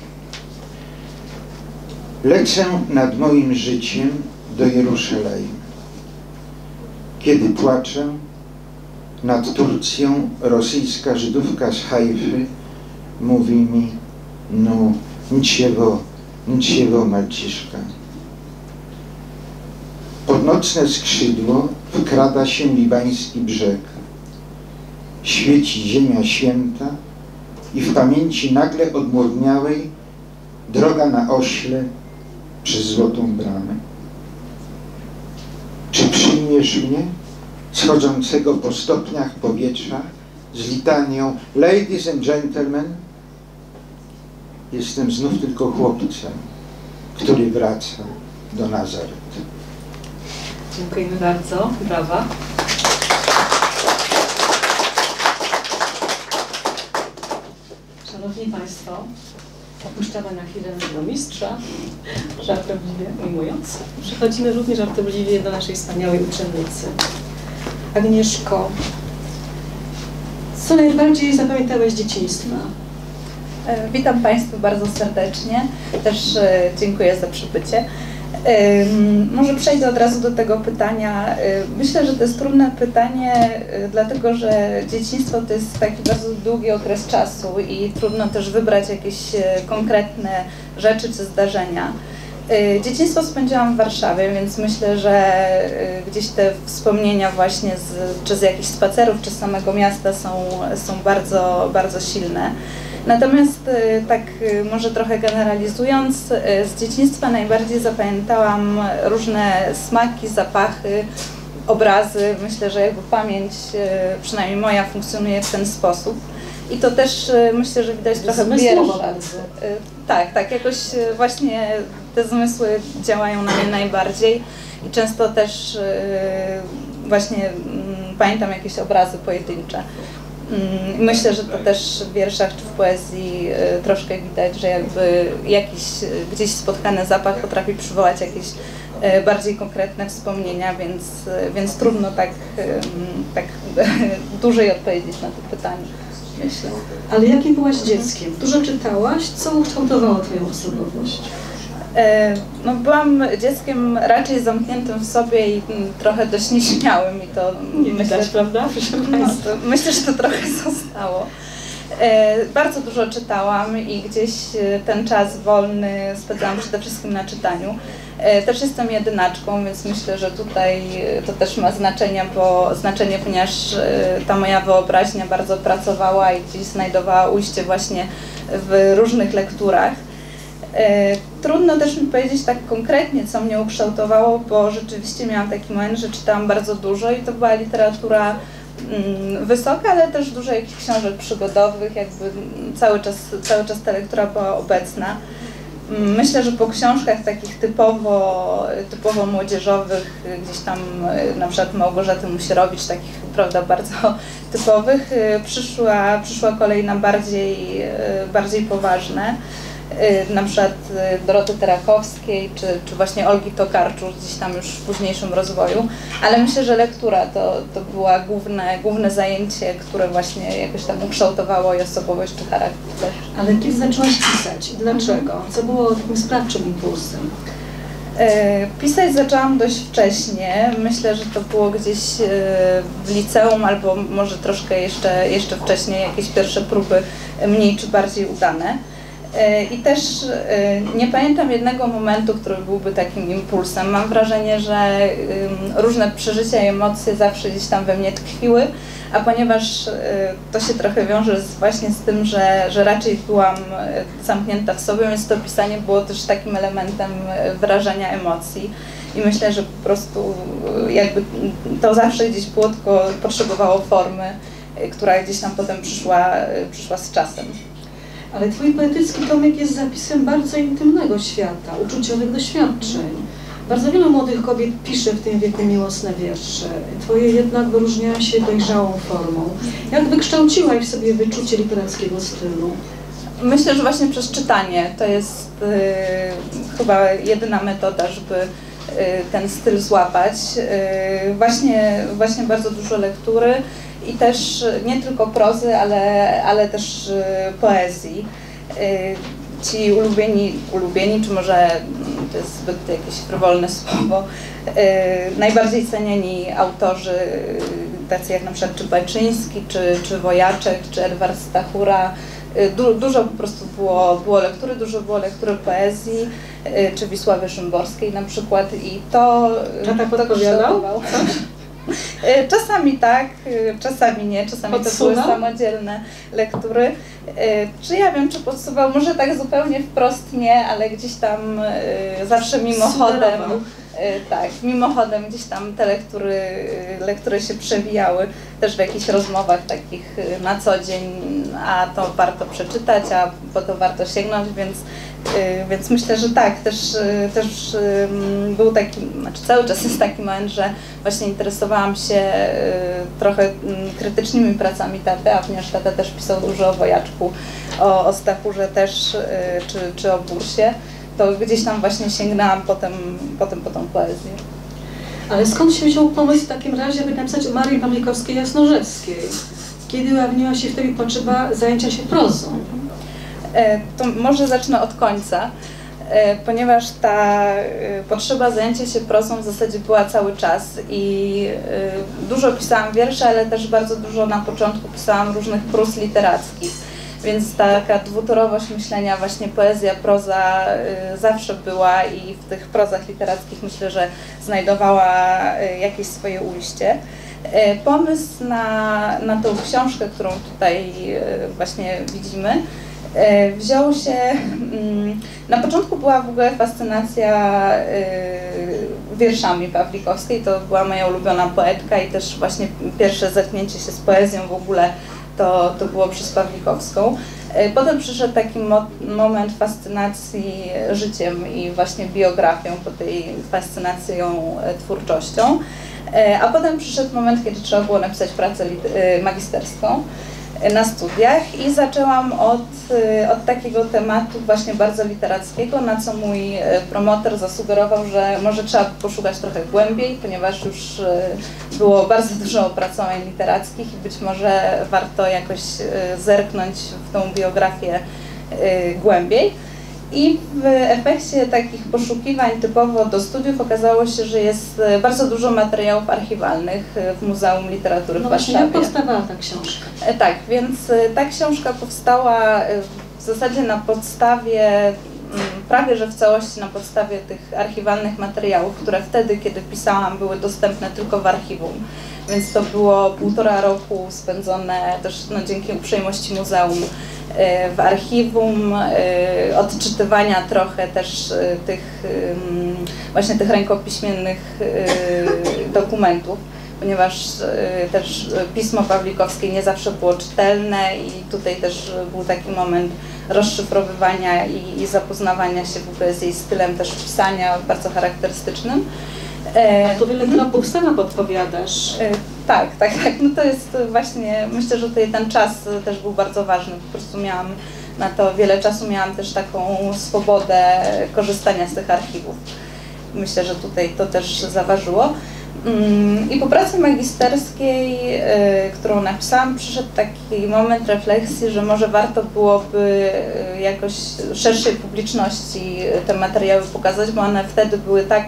Lecę nad moim życiem do Jerusalemu. Kiedy płaczę, nad Turcją rosyjska Żydówka z Hajfy mówi mi: no, niciego, niciego, malciszka. Pod nocne skrzydło wkrada się libański brzeg. Świeci ziemia święta i w pamięci nagle odmłodniałej droga na ośle przez złotą bramę. Czy przyjmiesz mnie, schodzącego po stopniach powietrza, z litanią Ladies and Gentlemen? Jestem znów tylko chłopcem, który wraca do Nazaret. Dziękujemy bardzo. Brawa. Szanowni Państwo, opuszczamy na chwilę do mistrza, żartobliwie ujmując. Przechodzimy równie żartobliwie do naszej wspaniałej uczennicy. Agnieszko, Co najbardziej zapamiętałeś z dzieciństwa? Witam Państwa bardzo serdecznie. Też dziękuję za przybycie. Może przejdę od razu do tego pytania. Myślę, że to jest trudne pytanie, dlatego że dzieciństwo to jest taki bardzo długi okres czasu i trudno też wybrać jakieś konkretne rzeczy czy zdarzenia. Dzieciństwo spędziłam w Warszawie, więc myślę, że gdzieś te wspomnienia właśnie z, czy z jakichś spacerów, czy z samego miasta są, są bardzo, bardzo silne. Natomiast tak może trochę generalizując, z dzieciństwa najbardziej zapamiętałam różne smaki, zapachy, obrazy. Myślę, że jakby pamięć, przynajmniej moja, funkcjonuje w ten sposób. I to też myślę, że widać trochę w wierszach. Tak, tak, jakoś właśnie te zmysły działają na mnie najbardziej i często też właśnie pamiętam jakieś obrazy pojedyncze. Myślę, że to też w wierszach czy w poezji troszkę widać, że jakby jakiś gdzieś spotkany zapach potrafi przywołać jakieś bardziej konkretne wspomnienia, więc, więc trudno tak, tak dłużej odpowiedzieć na to pytanie, myślę. Ale jakim byłaś dzieckiem? Dużo czytałaś? Co ukształtowało Twoją osobowość? No, byłam dzieckiem raczej zamkniętym w sobie i trochę dość nieśmiałym i to nie myślę, widać, prawda? No, to, myślę, że to trochę zostało. E, bardzo dużo czytałam i gdzieś ten czas wolny spędzałam przede wszystkim na czytaniu. E, też jestem jedynaczką, więc myślę, że tutaj to też ma znaczenie, bo, znaczenie, ponieważ ta moja wyobraźnia bardzo pracowała i gdzieś znajdowała ujście właśnie w różnych lekturach. Trudno też mi powiedzieć tak konkretnie, co mnie ukształtowało, bo rzeczywiście miałam taki moment, że czytałam bardzo dużo i to była literatura wysoka, ale też dużo jakichś książek przygodowych, jakby cały czas, cały czas ta lektura była obecna. Myślę, że po książkach takich typowo, typowo młodzieżowych, gdzieś tam na przykład Małgorzaty Musierowicz, takich prawda, bardzo typowych, przyszła, przyszła kolej na bardziej, bardziej poważne. Na przykład Doroty Terakowskiej, czy, czy właśnie Olgi Tokarczuk gdzieś tam już w późniejszym rozwoju, ale myślę, że lektura to, to była główne, główne zajęcie, które właśnie jakoś tam ukształtowało i osobowość czy charakter. Ale kiedy zaczęłaś pisać? Dlaczego? Co było takim sprawczym impulsem? Pisać zaczęłam dość wcześnie. Myślę, że to było gdzieś w liceum albo może troszkę jeszcze, jeszcze wcześniej, jakieś pierwsze próby mniej czy bardziej udane. I też nie pamiętam jednego momentu, który byłby takim impulsem. Mam wrażenie, że różne przeżycia i emocje zawsze gdzieś tam we mnie tkwiły, a ponieważ to się trochę wiąże z, właśnie z tym, że, że raczej byłam zamknięta w sobie, więc to pisanie było też takim elementem wyrażania emocji. I myślę, że po prostu jakby to zawsze gdzieś było, tylko potrzebowało formy, która gdzieś tam potem przyszła, przyszła z czasem. Ale Twój poetycki tomik jest zapisem bardzo intymnego świata, uczuciowych doświadczeń. Bardzo wielu młodych kobiet pisze w tym wieku miłosne wiersze. Twoje jednak wyróżniają się dojrzałą formą. Jak wykształciłaś w sobie wyczucie literackiego stylu? Myślę, że właśnie przez czytanie. To jest yy, chyba jedyna metoda, żeby yy, ten styl złapać. Yy, właśnie, właśnie bardzo dużo lektury. I też nie tylko prozy, ale, ale też poezji. Ci ulubieni, ulubieni, czy może to jest zbyt jakieś frywolne słowo, najbardziej cenieni autorzy, tacy jak na przykład czy Baczyński, czy, czy Wojaczek, czy Edward Stachura. Du, dużo po prostu było, było lektury, dużo było lektury poezji, czy Wisławy Szymborskiej na przykład i to... Tata podpowiadał? Czasami tak, czasami nie, czasami Podsuwa? To były samodzielne lektury. Czy ja wiem, czy podsuwał? Może tak zupełnie wprost nie, ale gdzieś tam zawsze mimochodem, tak, mimochodem gdzieś tam te lektury, lektury się przewijały też w jakichś rozmowach takich na co dzień, a to warto przeczytać, a po to warto sięgnąć, więc Więc myślę, że tak, też, też był taki, znaczy cały czas jest taki moment, że właśnie interesowałam się trochę krytycznymi pracami taty, a ponieważ tata też pisał dużo o Wojaczku, o, o Stachurze też, czy, czy o Bursie, to gdzieś tam właśnie sięgnęłam potem, potem po tą poezję. Ale skąd się wziął pomysł w takim razie, by napisać o Marii Pawlikowskiej-Jasnorzewskiej? Kiedy ujawniła się wtedy potrzeba zajęcia się prozą? To może zacznę od końca, ponieważ ta potrzeba zajęcia się prozą w zasadzie była cały czas i dużo pisałam wiersze, ale też bardzo dużo na początku pisałam różnych prós literackich, więc taka dwutorowość myślenia, właśnie poezja, proza zawsze była i w tych prozach literackich myślę, że znajdowała jakieś swoje ujście. Pomysł na, na tą książkę, którą tutaj właśnie widzimy, wziął się, na początku była w ogóle fascynacja wierszami Pawlikowskiej, to była moja ulubiona poetka i też właśnie pierwsze zetknięcie się z poezją w ogóle to, to było przez Pawlikowską. Potem przyszedł taki mo moment fascynacji życiem i właśnie biografią, po tej fascynacji ją twórczością, a potem przyszedł moment, kiedy trzeba było napisać pracę magisterską na studiach i zaczęłam od, od takiego tematu właśnie bardzo literackiego, na co mój promotor zasugerował, że może trzeba poszukać trochę głębiej, ponieważ już było bardzo dużo opracowań literackich i być może warto jakoś zerknąć w tą biografię głębiej. I w efekcie takich poszukiwań typowo do studiów okazało się, że jest bardzo dużo materiałów archiwalnych w Muzeum Literatury w No Warszawie. właśnie, jak powstawała ta książka? Tak, więc ta książka powstała w zasadzie na podstawie, prawie że w całości na podstawie tych archiwalnych materiałów, które wtedy, kiedy pisałam, były dostępne tylko w archiwum. Więc to było półtora roku spędzone też no, dzięki uprzejmości muzeum w archiwum, odczytywania trochę też tych właśnie tych rękopiśmiennych dokumentów, ponieważ też pismo Pawlikowskie nie zawsze było czytelne i tutaj też był taki moment rozszyfrowywania i, i zapoznawania się w ogóle z jej stylem też pisania bardzo charakterystycznym. A tu wiele tropów sama podpowiadasz. Tak, tak, tak. No to jest właśnie, myślę, że tutaj ten czas też był bardzo ważny. Po prostu miałam na to wiele czasu, miałam też taką swobodę korzystania z tych archiwów. Myślę, że tutaj to też zaważyło. I po pracy magisterskiej, którą napisałam, przyszedł taki moment refleksji, że może warto byłoby jakoś szerszej publiczności te materiały pokazać, bo one wtedy były tak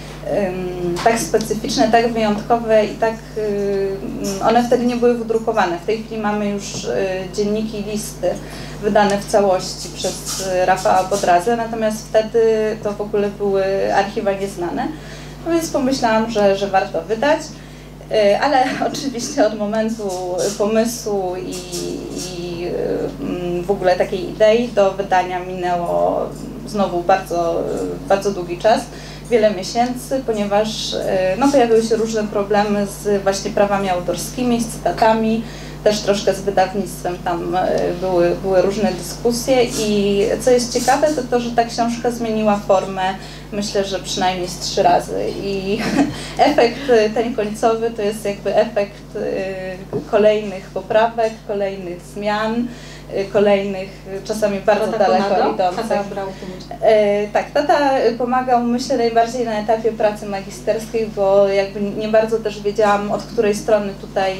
tak specyficzne, tak wyjątkowe i tak one wtedy nie były wydrukowane. W tej chwili mamy już dzienniki i listy wydane w całości przez Rafała Podrazę, natomiast wtedy to w ogóle były archiwa nieznane. No więc pomyślałam, że, że warto wydać, ale oczywiście od momentu pomysłu i, i w ogóle takiej idei do wydania minęło znowu bardzo, bardzo długi czas. Wiele miesięcy, ponieważ no, pojawiły się różne problemy z właśnie prawami autorskimi, z cytatami, też troszkę z wydawnictwem, tam były, były różne dyskusje i co jest ciekawe, to to, że ta książka zmieniła formę, myślę, że przynajmniej z trzy razy i efekt ten końcowy to jest jakby efekt kolejnych poprawek, kolejnych zmian, kolejnych, czasami bardzo tata daleko pomagał? idących. Tata brał e, tak, tata pomagał, myślę, najbardziej na etapie pracy magisterskiej, bo jakby nie bardzo też wiedziałam, od której strony tutaj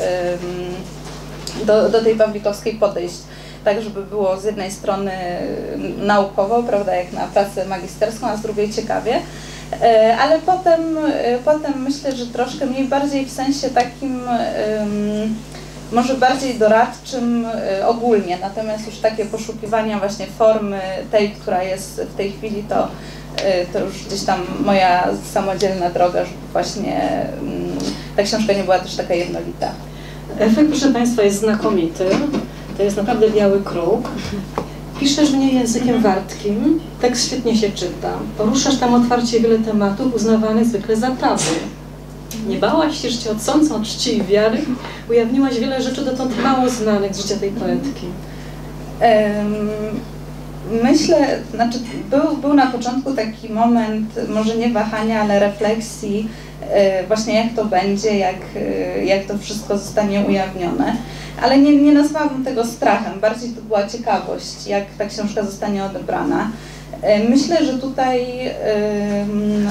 um, do, do tej Pawlikowskiej podejść. Tak, żeby było z jednej strony naukowo, prawda, jak na pracę magisterską, a z drugiej ciekawie. E, ale potem, e, potem myślę, że troszkę mniej bardziej w sensie takim um, może bardziej doradczym y, ogólnie, natomiast już takie poszukiwania właśnie formy tej, która jest w tej chwili, to, y, to już gdzieś tam moja samodzielna droga, żeby właśnie y, ta książka nie była też taka jednolita. Efekt, proszę Państwa, jest znakomity. To jest naprawdę biały kruk. Piszesz w niej językiem wartkim, tekst świetnie się czyta. Poruszasz tam otwarcie wiele tematów uznawanych zwykle za tabu. Nie bałaś się, że Cię odsądzą od czci i wiary? Ujawniłaś wiele rzeczy dotąd mało znanych z życia tej poetki. Um, myślę, znaczy był, był na początku taki moment, może nie wahania, ale refleksji, e, właśnie jak to będzie, jak, e, jak to wszystko zostanie ujawnione. Ale nie, nie nazwałabym tego strachem, bardziej to była ciekawość, jak ta książka zostanie odebrana. Myślę, że tutaj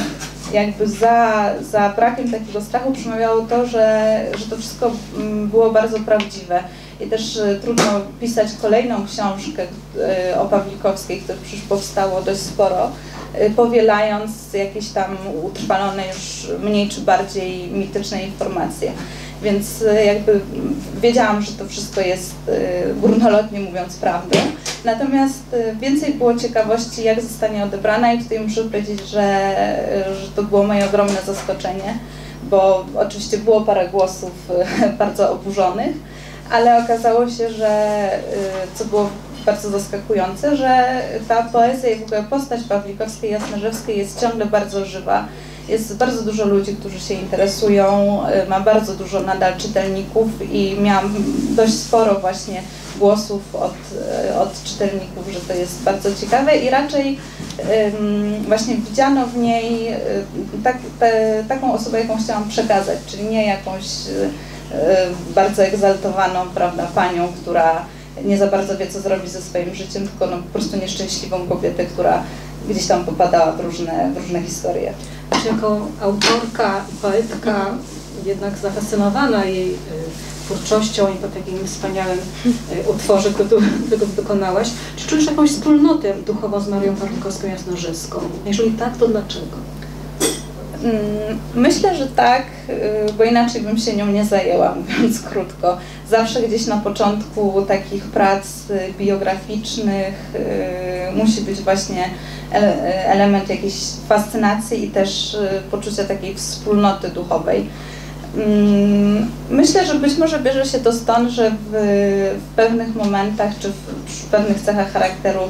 jakby za, za brakiem takiego strachu przemawiało to, że, że to wszystko było bardzo prawdziwe. I też trudno pisać kolejną książkę o Pawlikowskiej, których przecież powstało dość sporo, powielając jakieś tam utrwalone już mniej czy bardziej mityczne informacje. Więc jakby wiedziałam, że to wszystko jest górnolotnie mówiąc prawdą. Natomiast więcej było ciekawości, jak zostanie odebrana, i tutaj muszę powiedzieć, że, że to było moje ogromne zaskoczenie, bo oczywiście było parę głosów bardzo oburzonych, ale okazało się, że co było bardzo zaskakujące, że ta poezja i w ogóle postać Pawlikowskiej, Jasnorzewskiej jest ciągle bardzo żywa. Jest bardzo dużo ludzi, którzy się interesują, ma bardzo dużo nadal czytelników i miałam dość sporo właśnie głosów od, od czytelników, że to jest bardzo ciekawe i raczej um, właśnie widziano w niej tak, te, taką osobę, jaką chciałam przekazać, czyli nie jakąś um, bardzo egzaltowaną, prawda, panią, która nie za bardzo wie, co zrobi ze swoim życiem, tylko no, po prostu nieszczęśliwą kobietę, która gdzieś tam popadała w różne, w różne historie. Jako autorka i poetka, jednak zafascynowana jej twórczością i po takim wspaniałym utworze, którego dokonałaś, czy czujesz jakąś wspólnotę duchową z Marią Pawlikowską Jasnorzewską? Jeżeli tak, to dlaczego? Myślę, że tak, bo inaczej bym się nią nie zajęła, mówiąc krótko. Zawsze gdzieś na początku takich prac biograficznych musi być właśnie element jakiejś fascynacji i też poczucia takiej wspólnoty duchowej. Myślę, że być może bierze się to stąd, że w, w pewnych momentach czy w, w pewnych cechach charakteru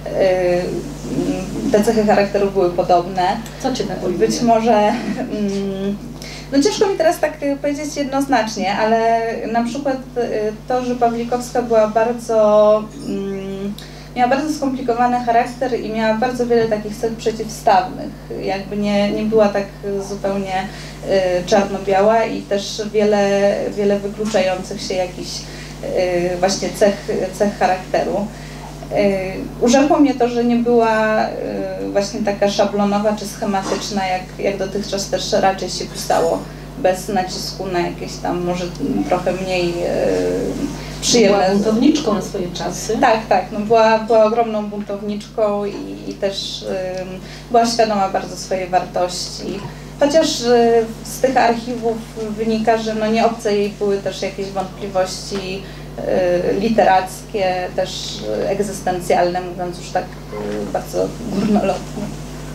te cechy charakteru były podobne. Co Cię tak Być może, no ciężko mi teraz tak powiedzieć jednoznacznie, ale na przykład to, że Pawlikowska była bardzo, miała bardzo skomplikowany charakter i miała bardzo wiele takich cech przeciwstawnych. Jakby nie, nie była tak zupełnie czarno-biała i też wiele, wiele wykluczających się jakichś właśnie cech, cech charakteru. Urzekło mnie to, że nie była właśnie taka szablonowa czy schematyczna, jak, jak dotychczas też raczej się pisało, bez nacisku na jakieś tam może trochę mniej przyjemne... Była buntowniczką na swoje czasy. Tak, tak, no była, była ogromną buntowniczką i, i też um, była świadoma bardzo swojej wartości. Chociaż y, z tych archiwów wynika, że no nie obce jej były też jakieś wątpliwości y, literackie, też y, egzystencjalne, mówiąc już tak y, bardzo górnolotnie.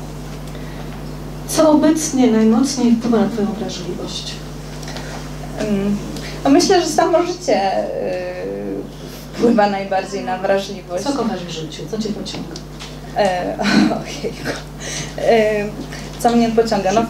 Co obecnie najmocniej wpływa na Twoją wrażliwość? Um, no myślę, że samo życie y, wpływa najbardziej na wrażliwość. Co kochasz w życiu? Co Cię pociąga? E, ojejku. E, co mnie pociąga? No,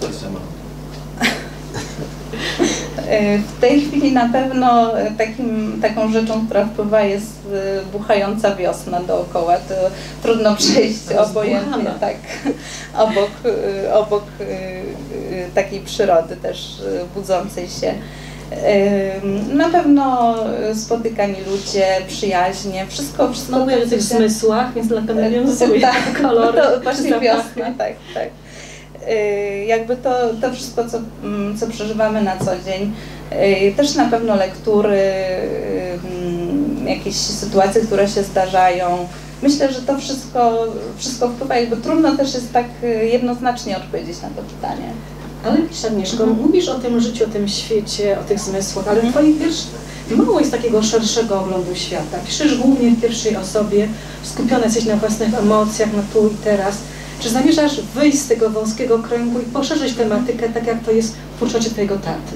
w tej chwili na pewno takim, taką rzeczą, która wpływa, jest buchająca wiosna dookoła. To trudno przejść obojętnie tak, obok, obok takiej przyrody też budzącej się. Na pewno spotykani ludzie, przyjaźnie, wszystko, wszystko. No mówię o tych zmysłach, więc dla pewno nawiązuje tak, kolory. To właśnie wiosna, tak, tak. Jakby to, to wszystko, co, co przeżywamy na co dzień, też na pewno lektury, jakieś sytuacje, które się zdarzają. Myślę, że to wszystko, wszystko wpływa, jakby trudno też jest tak jednoznacznie odpowiedzieć na to pytanie. Ale wiesz, Agnieszko, mhm. mówisz o tym życiu, o tym świecie, o tych zmysłach, ale w Twoich wierszach mało jest takiego szerszego oglądu świata. Piszesz głównie w pierwszej osobie, skupiona jesteś na własnych emocjach, na tu i teraz. Czy zamierzasz wyjść z tego wąskiego kręgu i poszerzyć tematykę, tak jak to jest w portrecie Twojego taty?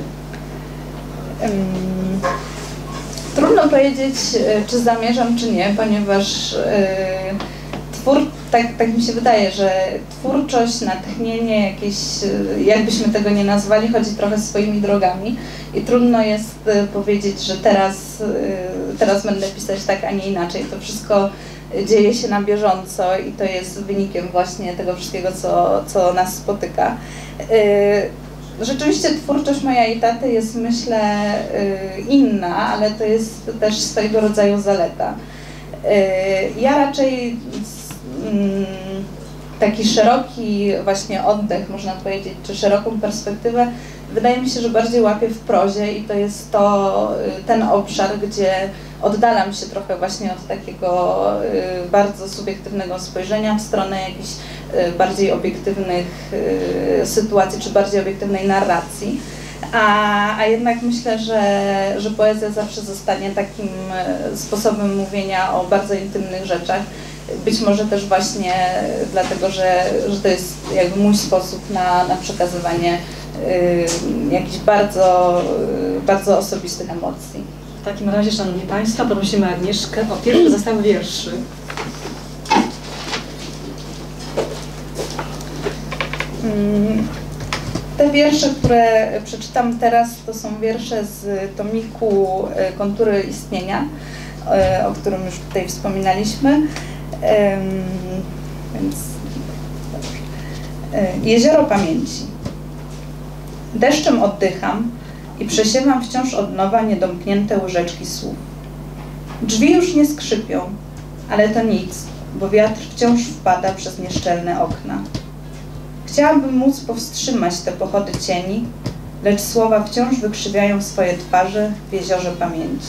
Um, trudno powiedzieć, czy zamierzam, czy nie, ponieważ yy, twór, tak, tak mi się wydaje, że twórczość, natchnienie, jakieś, jakbyśmy tego nie nazwali, chodzi trochę swoimi drogami i trudno jest powiedzieć, że teraz, teraz będę pisać tak, a nie inaczej. To wszystko dzieje się na bieżąco i to jest wynikiem właśnie tego wszystkiego, co, co nas spotyka. Rzeczywiście twórczość moja i taty jest, myślę, inna, ale to jest też swojego rodzaju zaleta. Ja raczej taki szeroki właśnie oddech, można powiedzieć, czy szeroką perspektywę, wydaje mi się, że bardziej łapię w prozie i to jest to ten obszar, gdzie oddalam się trochę właśnie od takiego bardzo subiektywnego spojrzenia w stronę jakichś bardziej obiektywnych sytuacji, czy bardziej obiektywnej narracji. A, a jednak myślę, że, że poezja zawsze zostanie takim sposobem mówienia o bardzo intymnych rzeczach. Być może też właśnie dlatego, że, że to jest jakby mój sposób na, na przekazywanie y, jakichś bardzo, y, bardzo osobistych emocji. W takim razie, Szanowni Państwo, prosimy Agnieszkę o pierwszy zestaw wierszy. Mm. Te wiersze, które przeczytam teraz, to są wiersze z tomiku Kontury Istnienia, o którym już tutaj wspominaliśmy. Więc Jezioro Pamięci. Deszczem oddycham i przesiewam wciąż od nowa niedomknięte łyżeczki słów. Drzwi już nie skrzypią, ale to nic, bo wiatr wciąż wpada przez nieszczelne okna. Chciałabym móc powstrzymać te pochody cieni, lecz słowa wciąż wykrzywiają swoje twarze w jeziorze pamięci.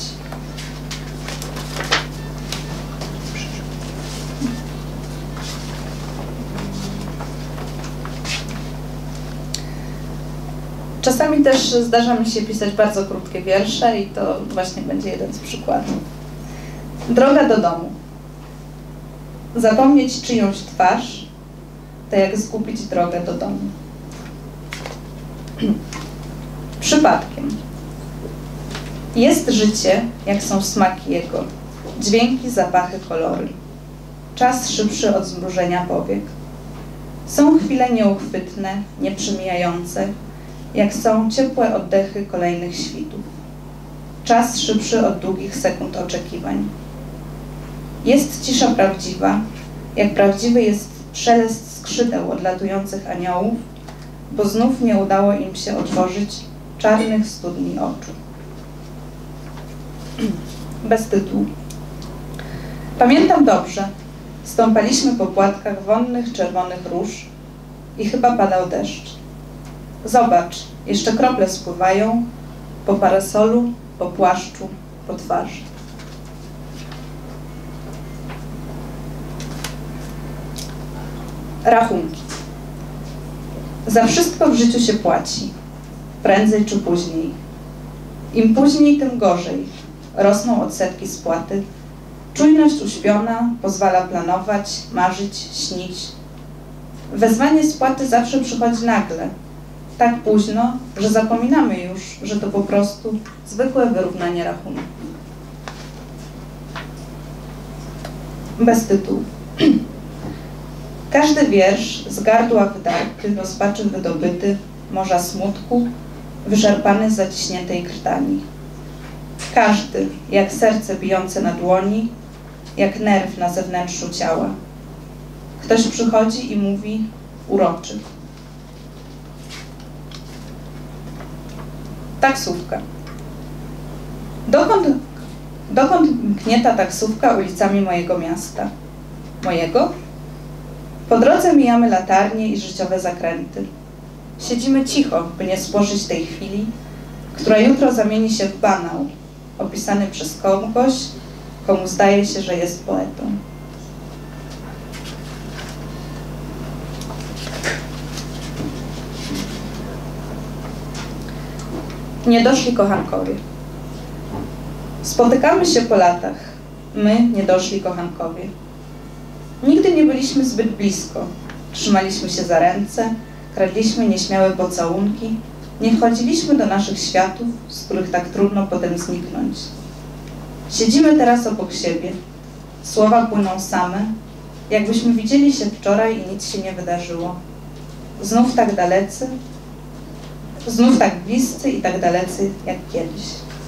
Czasami też zdarza mi się pisać bardzo krótkie wiersze i to właśnie będzie jeden z przykładów. Droga do domu. Zapomnieć czyjąś twarz, to jak zgubić drogę do domu. Przypadkiem. Jest życie, jak są smaki jego, dźwięki, zapachy, kolory. Czas szybszy od zmrużenia powiek. Są chwile nieuchwytne, nieprzemijające, jak są ciepłe oddechy kolejnych świtów. Czas szybszy od długich sekund oczekiwań. Jest cisza prawdziwa, jak prawdziwy jest szelest skrzydeł odlatujących aniołów, bo znów nie udało im się otworzyć czarnych studni oczu. Bez tytułu. Pamiętam dobrze, stąpaliśmy po płatkach wonnych czerwonych róż i chyba padał deszcz. Zobacz, jeszcze krople spływają po parasolu, po płaszczu, po twarzy. Rachunki. Za wszystko w życiu się płaci, prędzej czy później. Im później, tym gorzej. Rosną odsetki spłaty. Czujność uśpiona pozwala planować, marzyć, śnić. Wezwanie spłaty zawsze przychodzi nagle, tak późno, że zapominamy już, że to po prostu zwykłe wyrównanie rachunków. Bez tytułu. Każdy wiersz z gardła wydarty, rozpaczy wydobyty, morza smutku, wyczerpany z zaciśniętej krtani. Każdy, jak serce bijące na dłoni, jak nerw na zewnętrzu ciała. Ktoś przychodzi i mówi uroczy. Taksówka. Dokąd, dokąd mknie ta taksówka ulicami mojego miasta? Mojego? Po drodze mijamy latarnie i życiowe zakręty. Siedzimy cicho, by nie spłoszyć tej chwili, która jutro zamieni się w banał, opisany przez kogoś, komu zdaje się, że jest poetą. Niedoszli kochankowie. Spotykamy się po latach, my, niedoszli kochankowie. Nigdy nie byliśmy zbyt blisko. Trzymaliśmy się za ręce, kradliśmy nieśmiałe pocałunki, nie wchodziliśmy do naszych światów, z których tak trudno potem zniknąć. Siedzimy teraz obok siebie. Słowa płyną same, jakbyśmy widzieli się wczoraj i nic się nie wydarzyło. Znów tak dalecy, znów tak bliscy i tak dalecy jak kiedyś.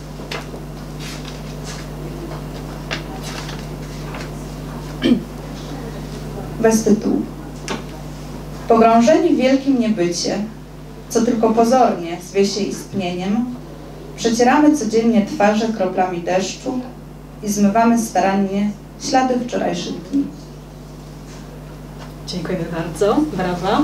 Bez tytułu. Pogrążeni w wielkim niebycie, co tylko pozornie zwie się istnieniem, przecieramy codziennie twarze kroplami deszczu i zmywamy starannie ślady wczorajszych dni. Dziękujemy bardzo. Brawa.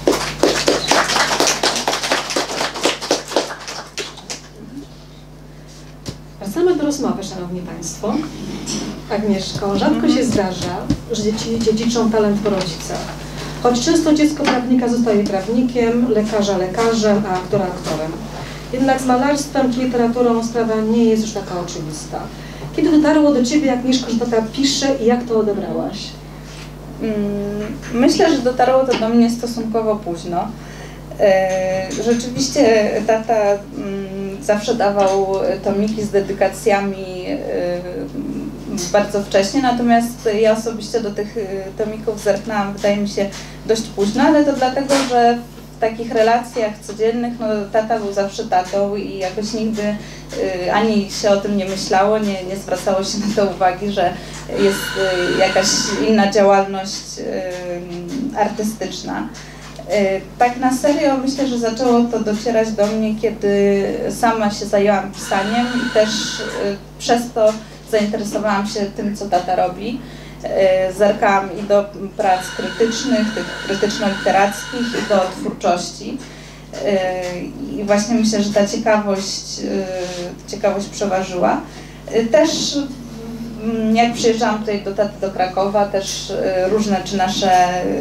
Wracamy do rozmowy, Szanowni Państwo. Agnieszko, rzadko się zdarza, że dzieci dziedziczą talent po rodzicach. Choć często dziecko prawnika zostaje prawnikiem, lekarza lekarzem, a aktora aktorem. Jednak z malarstwem czy literaturą sprawa nie jest już taka oczywista. Kiedy dotarło do Ciebie, Agnieszko, że tata pisze i jak to odebrałaś? Myślę, że dotarło to do mnie stosunkowo późno. Rzeczywiście tata zawsze dawał tomiki z dedykacjami bardzo wcześnie, natomiast ja osobiście do tych tomików zerknęłam, wydaje mi się, dość późno, ale to dlatego, że w takich relacjach codziennych no, tata był zawsze tatą i jakoś nigdy y, ani się o tym nie myślało, nie, nie zwracało się na to uwagi, że jest y, jakaś inna działalność y, artystyczna. Y, tak na serio myślę, że zaczęło to docierać do mnie, kiedy sama się zajęłam pisaniem i też y, przez to zainteresowałam się tym, co tata robi. Zerkałam i do prac krytycznych, tych krytyczno-literackich i do twórczości. I właśnie myślę, że ta ciekawość, ciekawość przeważyła. Też jak przyjeżdżałam tutaj do taty do Krakowa, też różne czy nasze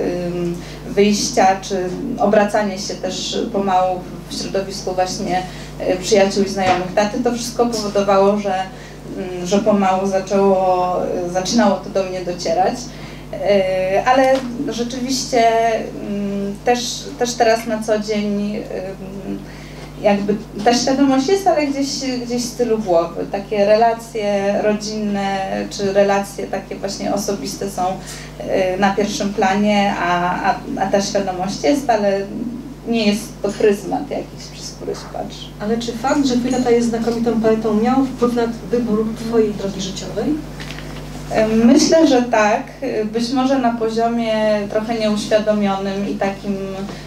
wyjścia, czy obracanie się też pomału w środowisku właśnie przyjaciół i znajomych taty, to wszystko powodowało, że że pomału zaczęło, zaczynało to do mnie docierać, ale rzeczywiście też, też teraz na co dzień jakby ta świadomość jest, ale gdzieś, gdzieś z tyłu głowy. Takie relacje rodzinne czy relacje takie właśnie osobiste są na pierwszym planie, a, a, a ta świadomość jest, ale nie jest to pryzmat jakiś, przez który się patrzy. Ale czy fakt, że twój tata jest znakomitą poetą, miał wpływ na wybór twojej drogi życiowej? Myślę, że tak. Być może na poziomie trochę nieuświadomionym i takim,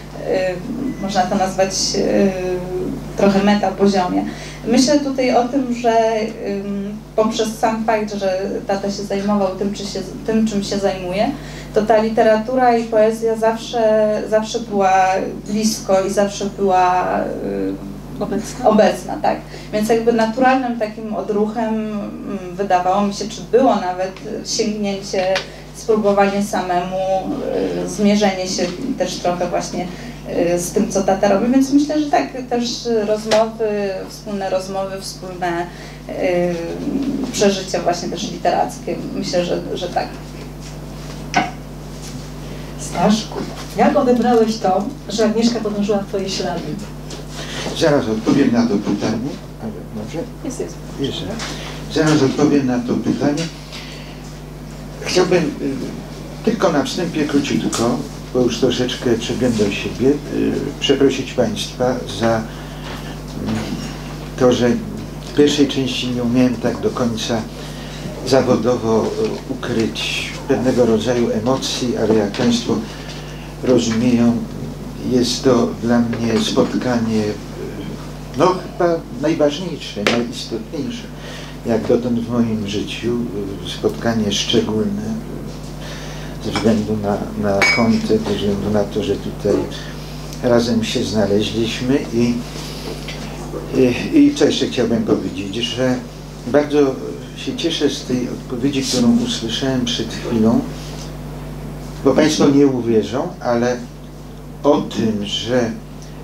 można to nazwać, trochę metapoziomie. Myślę tutaj o tym, że poprzez sam fakt, że tata się zajmował tym, czy się, tym czym się zajmuje, to ta literatura i poezja zawsze, zawsze była blisko i zawsze była obecna. obecna, tak. Więc jakby naturalnym takim odruchem wydawało mi się, czy było nawet sięgnięcie, spróbowanie samemu, zmierzenie się też trochę właśnie z tym, co tata robi, więc myślę, że tak, też rozmowy, wspólne rozmowy, wspólne przeżycia właśnie też literackie, myślę, że, że tak. Staszku, jak odebrałeś to, że Agnieszka podążyła w Twoje ślady? Zaraz odpowiem na to pytanie. Ale może? Jest, jest. Jeszcze. Zaraz odpowiem na to pytanie. Chciałbym y, tylko na wstępie króciutko, bo już troszeczkę przeglądam siebie, y, przeprosić Państwa za y, to, że w pierwszej części nie umiałem tak do końca zawodowo y, ukryć pewnego rodzaju emocji, ale jak Państwo rozumieją, jest to dla mnie spotkanie no chyba najważniejsze, najistotniejsze jak dotąd w moim życiu, spotkanie szczególne ze względu na, na kontekst, ze względu na to, że tutaj razem się znaleźliśmy i, i, i co jeszcze chciałbym powiedzieć, że bardzo się cieszę z tej odpowiedzi, którą usłyszałem przed chwilą, bo Państwo nie uwierzą, ale o tym, że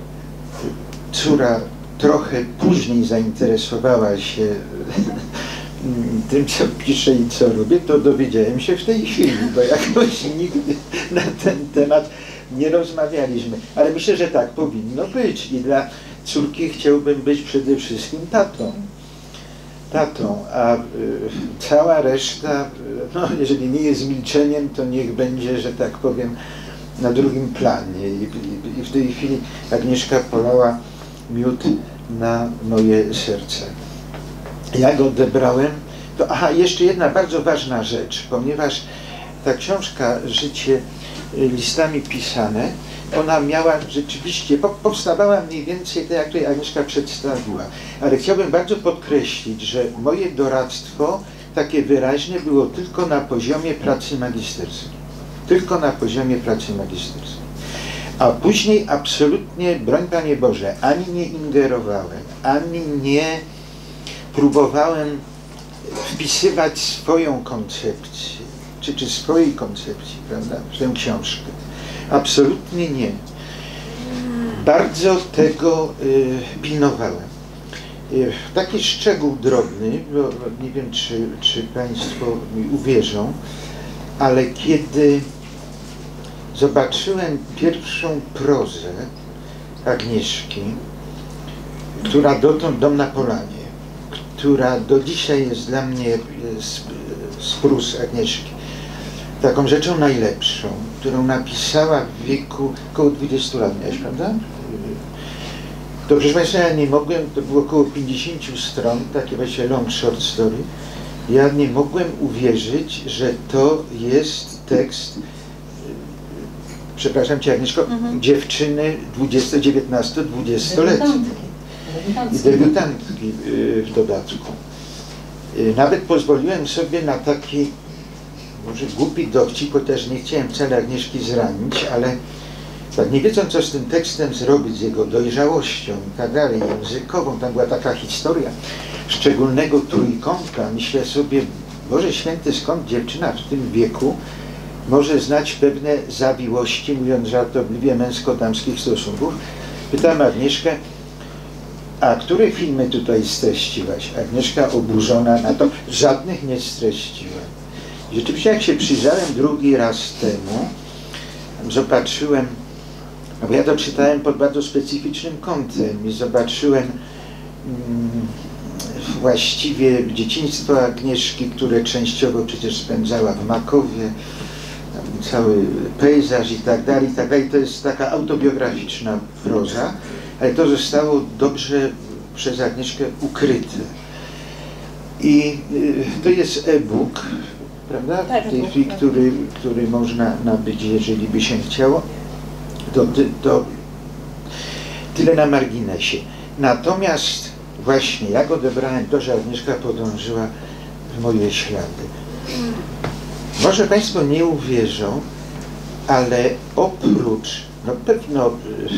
córa trochę później zainteresowała się tym, co piszę i co robię, to dowiedziałem się w tej chwili, bo jakoś nigdy na ten temat nie rozmawialiśmy. Ale myślę, że tak powinno być i dla córki chciałbym być przede wszystkim tatą. Tatą, a y, cała reszta, y, no, jeżeli nie jest milczeniem, to niech będzie, że tak powiem, na drugim planie. I, i, i w tej chwili Agnieszka polała miód na moje serce. Jak odebrałem, to aha, jeszcze jedna bardzo ważna rzecz, ponieważ ta książka Życie listami pisane, ona miała rzeczywiście, powstawała mniej więcej tak, jak tutaj Agnieszka przedstawiła, ale chciałbym bardzo podkreślić, że moje doradztwo takie wyraźne było tylko na poziomie pracy magisterskiej. tylko na poziomie pracy magisterskiej. A później absolutnie, broń Panie Boże, ani nie ingerowałem, ani nie próbowałem wpisywać swoją koncepcję, czy, czy swojej koncepcji, prawda, w tę książkę. Absolutnie nie. Bardzo tego y, pilnowałem. Y, taki szczegół drobny, bo nie wiem, czy, czy Państwo mi uwierzą, ale kiedy zobaczyłem pierwszą prozę Agnieszki, która dotąd, Dom na Polanie, która do dzisiaj jest dla mnie z, z próz Agnieszki taką rzeczą najlepszą, którą napisała w wieku około dwudziestu lat, miałeś, prawda? To proszę Państwa, ja nie mogłem, to było około pięćdziesięciu stron, takie właśnie long short story, ja nie mogłem uwierzyć, że to jest tekst, przepraszam Cię Agnieszko, mhm. dziewczyny dwudziesto, dziewiętnasto, dwudziestoletniej i debiutantki w dodatku. Nawet pozwoliłem sobie na taki, może głupi dowcip, chociaż nie chciałem wcale Agnieszki zranić, ale tak nie wiedząc, co z tym tekstem zrobić, z jego dojrzałością i tak dalej, językową, tam była taka historia szczególnego trójkąta, myślę sobie, Boże Święty, skąd dziewczyna w tym wieku może znać pewne zawiłości, mówiąc żartobliwie, męsko-damskich stosunków. Pytałem Agnieszkę, a które filmy tutaj streściłaś? Agnieszka oburzona na to, żadnych nie streściłem. Rzeczywiście jak się przyjrzałem drugi raz temu, zobaczyłem, no bo ja to czytałem pod bardzo specyficznym kątem i zobaczyłem mm, właściwie dzieciństwo Agnieszki, które częściowo przecież spędzała w Makowie, cały pejzaż i tak dalej, i tak dalej. To jest taka autobiograficzna proza, ale to zostało dobrze przez Agnieszkę ukryte. I y, to jest e-book, prawda? W tej chwili, który, który można nabyć, jeżeli by się chciało. To, to tyle na marginesie. Natomiast właśnie jak odebrałem to, że Agnieszka podążyła w moje ślady. Może Państwo nie uwierzą, ale oprócz no pewno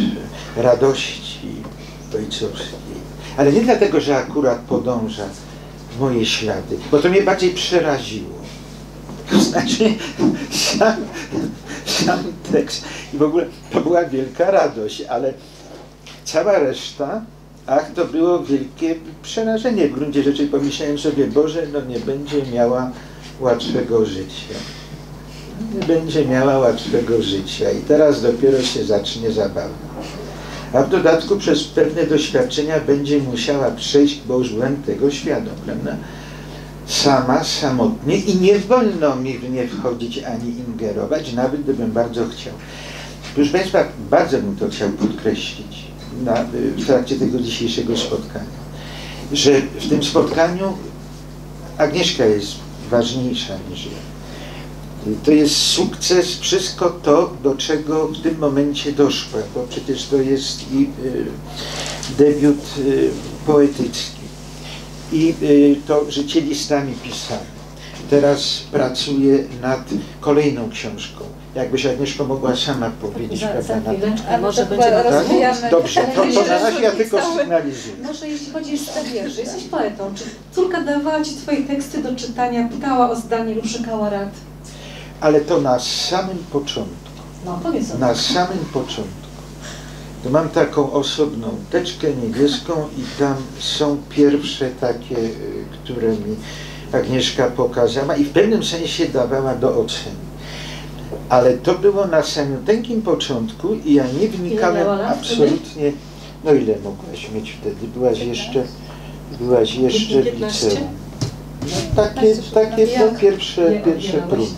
radości ojcowskiej, ale nie dlatego, że akurat podąża w moje ślady, bo to mnie bardziej przeraziło. To znaczy sam, sam tekst i w ogóle to była wielka radość, ale cała reszta, ach, to było wielkie przerażenie. W gruncie rzeczy pomyślałem sobie, Boże, no nie będzie miała łatwego życia. Nie będzie miała łatwego życia i teraz dopiero się zacznie zabawa. A w dodatku przez pewne doświadczenia będzie musiała przejść, bo już byłem tego świadom, prawda? Sama, samotnie i nie wolno mi w nie wchodzić ani ingerować, nawet gdybym bardzo chciał. Proszę Państwa, bardzo bym to chciał podkreślić na, w trakcie tego dzisiejszego spotkania, że w tym spotkaniu Agnieszka jest ważniejsza niż ja. To jest sukces, wszystko to, do czego w tym momencie doszła, bo przecież to jest i y, debiut y, poetycki, i y, to życie listami pisane. Teraz pracuję nad kolejną książką. Jakbyś Agnieszko mogła sama powiedzieć, za, prawda? za chwileczkę, Ale może to będzie na rozwijamy. Dobrze, to, to na razie ja tylko sygnalizuję. Może jeśli chodzi o wierszy, jesteś poetą, czy córka dawała Ci Twoje teksty do czytania, pytała o zdanie lub szukała rad? Ale to na samym początku. No, powiedz o tym. Na samym początku. To mam taką osobną teczkę niebieską i tam są pierwsze takie, które mi Agnieszka pokazała i w pewnym sensie dawała do oceny. Ale to było na samiuteńkim początku i ja nie wnikałem absolutnie, no ile mogłaś mieć wtedy? Byłaś jeszcze, byłaś jeszcze w liceum. No, takie, takie no, pierwsze, pierwsze próby.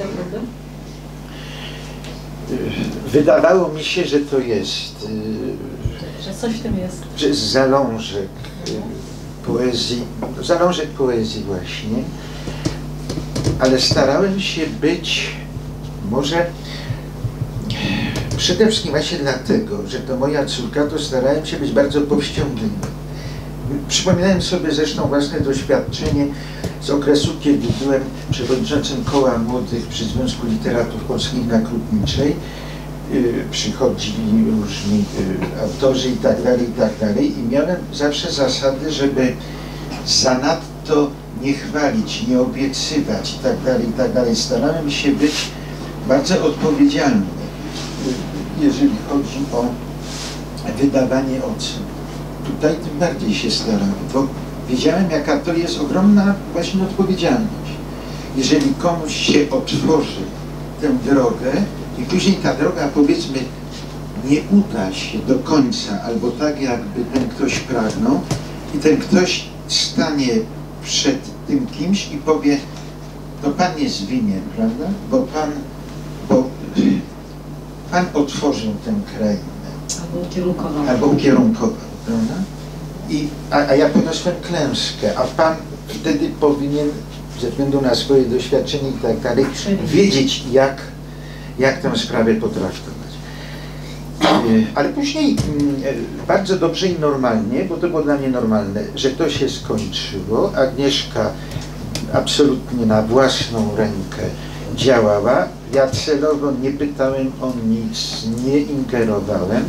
Wydawało mi się, że to jest, że coś w tym jest. Że jest zalążek poezji, zalążek poezji właśnie, ale starałem się być może przede wszystkim właśnie dlatego, że to moja córka, to starałem się być bardzo powściągliwy. Przypominałem sobie zresztą własne doświadczenie z okresu, kiedy byłem przewodniczącym Koła Młodych przy Związku Literatów Polskich na Krupniczej. Przychodzili różni autorzy i tak dalej, i tak dalej. I miałem zawsze zasady, żeby zanadto nie chwalić, nie obiecywać i tak dalej, i tak dalej. Starałem się być bardzo odpowiedzialny, jeżeli chodzi o wydawanie ocen. Tutaj tym bardziej się starałem, bo wiedziałem, jaka to jest ogromna właśnie odpowiedzialność. Jeżeli komuś się otworzy tę drogę i później ta droga, powiedzmy, nie uda się do końca, albo tak, jakby ten ktoś pragnął, i ten ktoś stanie przed tym kimś i powie, to Pan jest winien, prawda? Bo Pan, bo Pan otworzył tę krainę. Albo ukierunkował. Albo ukierunkował, prawda? I, a, a ja poniosłem klęskę, a Pan wtedy powinien, ze względu na swoje doświadczenie i tak dalej, wiedzieć, jak, jak tę sprawę potraktować. Ale później bardzo dobrze i normalnie, bo to było dla mnie normalne, że to się skończyło. Agnieszka absolutnie na własną rękę działała. Ja celowo nie pytałem o nic, nie ingerowałem.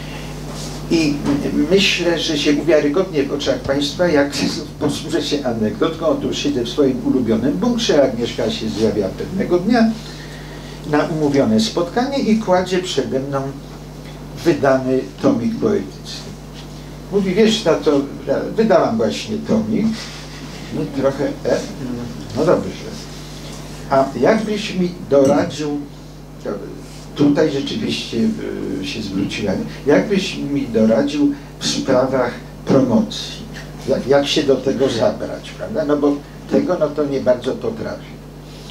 I myślę, że się uwiarygodnię w oczach Państwa, jak posłużę się anegdotką. Otóż siedzę w swoim ulubionym bunkrze, Agnieszka się zjawia pewnego dnia na umówione spotkanie i kładzie przede mną wydany tomik poetycki. Mówi, wiesz, tato, wydałam właśnie tomik, no trochę, e, no dobrze, a jakbyś mi doradził, tutaj rzeczywiście y, się zwróciłem, jakbyś mi doradził w sprawach promocji, jak, jak się do tego zabrać, prawda, no bo tego no to nie bardzo potrafię.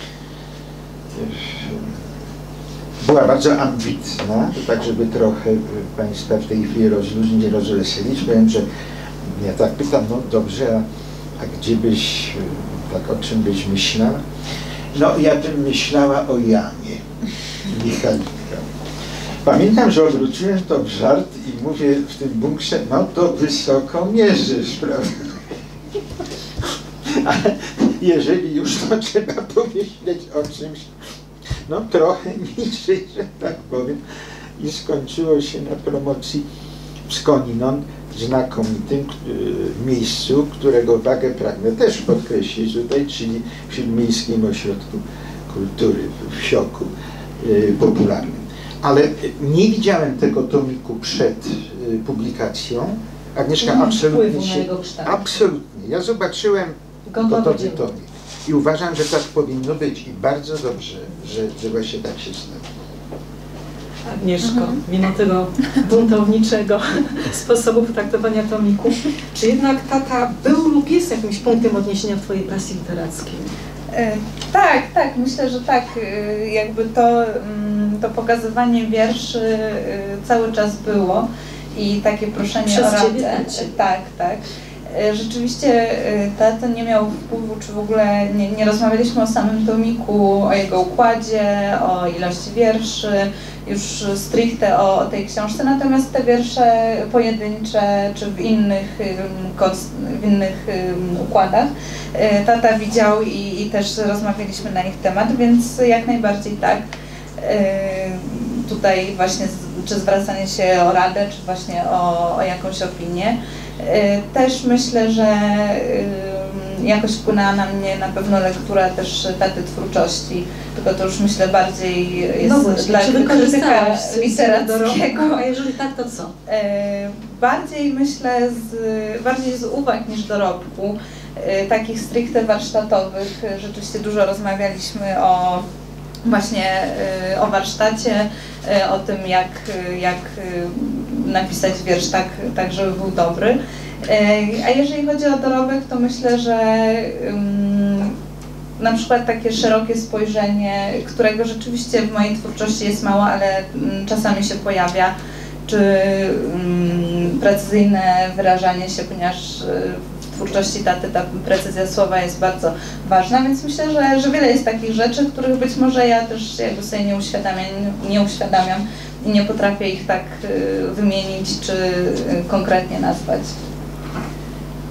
Była bardzo ambitna, to tak, żeby trochę Państwa w tej chwili rozluźnić, rozweselić. Powiem, że ja tak pytam, no dobrze, a, a gdzie byś, tak o czym byś myślała? No ja bym myślała o Janie Michalika. Pamiętam, że odwróciłem to w żart i mówię w tym bunkrze, no to wysoko mierzysz, prawda? Ale jeżeli już, to trzeba pomyśleć o czymś, no trochę niżej, że tak powiem. I skończyło się na promocji skądinąd znakomitym y, miejscu, którego wagę pragnę też podkreślić tutaj, czyli w Śródmiejskim Ośrodku Kultury w Sioku y, popularnym. Ale nie widziałem tego tomiku przed y, publikacją. Agnieszka Nie absolutnie się... kształt. Absolutnie. Ja zobaczyłem gotowy tomik. I uważam, że tak powinno być i bardzo dobrze, że, że właśnie tak się stało. Agnieszko, Mhm. mimo tego buntowniczego sposobu potraktowania tomiku, czy jednak tata był lub jest jakimś punktem odniesienia w Twojej pasji literackiej? E, tak, tak, myślę, że tak. E, jakby to, mm, to pokazywanie wierszy e, cały czas było i takie proszenie Przez o ciebie radę. dla ciebie. Tak, tak. E, Rzeczywiście e, tata nie miał wpływu, czy w ogóle nie, nie rozmawialiśmy o samym tomiku, o jego układzie, o ilości wierszy, już stricte o, o tej książce, natomiast te wiersze pojedyncze, czy w innych, em, w innych em, układach e, tata widział i, i też rozmawialiśmy na ich temat, więc jak najbardziej tak. E, Tutaj właśnie z, czy zwracanie się o radę, czy właśnie o, o jakąś opinię. E, Też myślę, że y, jakoś wpłynęła na mnie na pewno lektura też taty twórczości, tylko to już myślę bardziej jest No właśnie, dla czy krytyka wykorzystałaś literackiego. A jeżeli tak, to co? E, Bardziej myślę, z, bardziej z uwag niż dorobku, e, takich stricte warsztatowych. Rzeczywiście dużo rozmawialiśmy o właśnie y, o warsztacie, y, o tym jak, y, jak y, napisać wiersz tak, tak, żeby był dobry. Y, a jeżeli chodzi o dorobek, to myślę, że y, na przykład takie szerokie spojrzenie, którego rzeczywiście w mojej twórczości jest mało, ale y, czasami się pojawia, czy y, precyzyjne wyrażanie się, ponieważ y, w twórczości taty ta precyzja słowa jest bardzo ważna, więc myślę, że, że wiele jest takich rzeczy, których być może ja też jakby sobie nie uświadamiam, nie uświadamiam i nie potrafię ich tak y, wymienić czy y, konkretnie nazwać.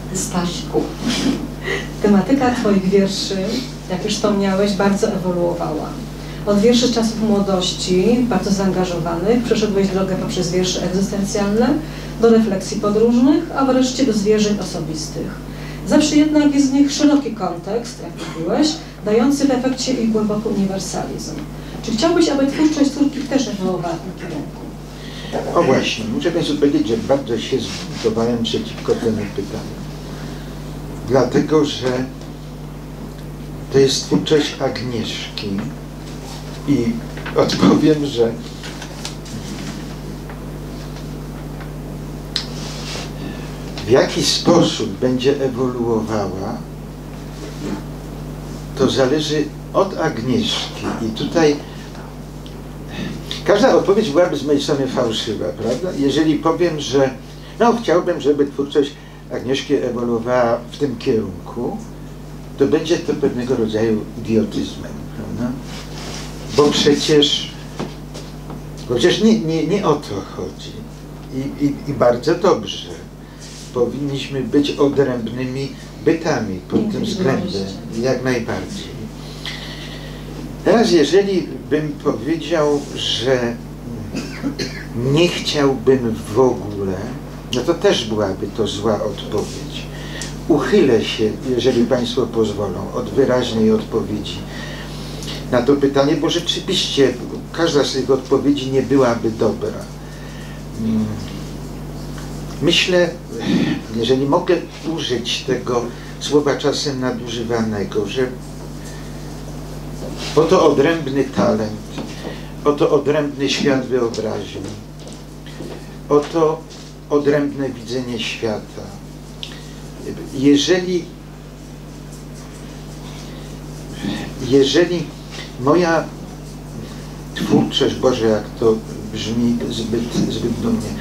Staśku, tematyka Twoich wierszy, jak już wspomniałeś, bardzo ewoluowała. Od wierszy z czasów młodości, bardzo zaangażowanych, przeszedłeś drogę poprzez wiersze egzystencjalne, do refleksji podróżnych, a wreszcie do zwierzeń osobistych. Zawsze jednak jest w nich szeroki kontekst, jak mówiłeś, dający w efekcie ich głęboki uniwersalizm. Czy chciałbyś, aby twórczość córki też ewoluowała w tym kierunku? O właśnie, muszę Państwu powiedzieć, że bardzo się zbudowałem przeciwko temu pytaniu. Dlatego, że to jest twórczość Agnieszki i odpowiem, że w jaki sposób będzie ewoluowała, to zależy od Agnieszki. I tutaj każda odpowiedź byłaby z mojej strony fałszywa, prawda? Jeżeli powiem, że no, chciałbym, żeby twórczość Agnieszki ewoluowała w tym kierunku, to będzie to pewnego rodzaju idiotyzmem, prawda? Bo przecież, bo przecież nie, nie, nie o to chodzi. I, i, i bardzo dobrze. Powinniśmy być odrębnymi bytami pod tym względem, jak najbardziej. Teraz, jeżeli bym powiedział, że nie chciałbym w ogóle, no to też byłaby to zła odpowiedź. Uchylę się, jeżeli Państwo pozwolą, od wyraźnej odpowiedzi na to pytanie, bo rzeczywiście każda z tych odpowiedzi nie byłaby dobra. Myślę, jeżeli mogę użyć tego słowa czasem nadużywanego, że oto odrębny talent, oto odrębny świat wyobraźni, oto odrębne widzenie świata. Jeżeli, jeżeli moja twórczość, Boże, jak to brzmi zbyt, zbyt dumnie,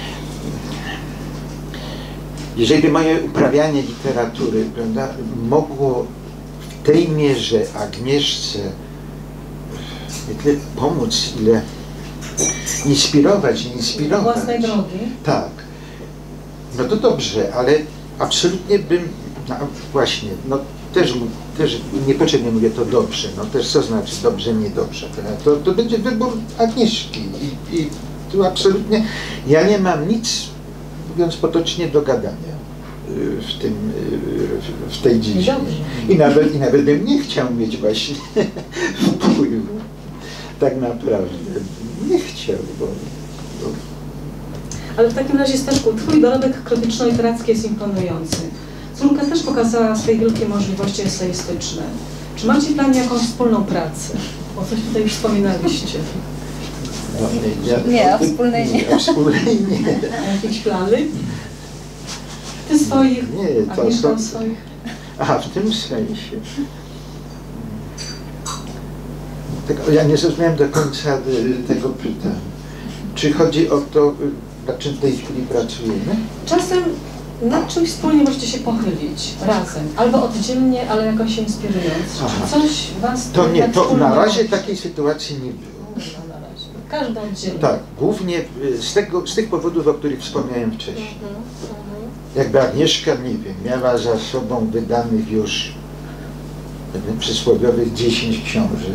jeżeli by moje uprawianie literatury, prawda, mogło w tej mierze Agnieszce nie tyle pomóc, ile inspirować, nie inspirować. Własnej drogi. Tak. No to dobrze, ale absolutnie bym, no właśnie, no też, też niepotrzebnie mówię to dobrze, no też co znaczy dobrze, niedobrze. To, to będzie wybór Agnieszki i, i tu absolutnie ja nie mam nic, mówiąc potocznie, do gadania w, tym, w tej dziedzinie. I nawet, I nawet bym nie chciał mieć właśnie wpływu. Tak naprawdę. Nie chciał, bo... bo... Ale w takim razie, Staszku, Twój dorobek krytyczno-literacki jest imponujący. Córka też pokazała swoje wielkie możliwości eseistyczne. Czy macie w planie jakąś wspólną pracę? O coś tutaj już wspominaliście. No, ja, nie, o wspólnej nie. O wspólnej nie. A jakieś plany? Ty swoich, nie, to Agnieszka są... swoich? Aha, w tym sensie. Tak, ja nie zrozumiałem do końca tego pytania. Czy chodzi o to, nad czym w tej chwili pracujemy? Czasem nad czymś wspólnie możecie się pochylić razem, albo oddzielnie, ale jakoś się inspirując. Aha. Czy coś Was... To nie, tak to wspólnie na razie łączy? takiej sytuacji nie było. No, na razie. Każda oddzielnie. Tak, głównie z, tego, z tych powodów, o których wspomniałem wcześniej. Mhm, mhm. Jakby Agnieszka, nie wiem, miała za sobą wydanych już przysłowiowych dziesięć książek,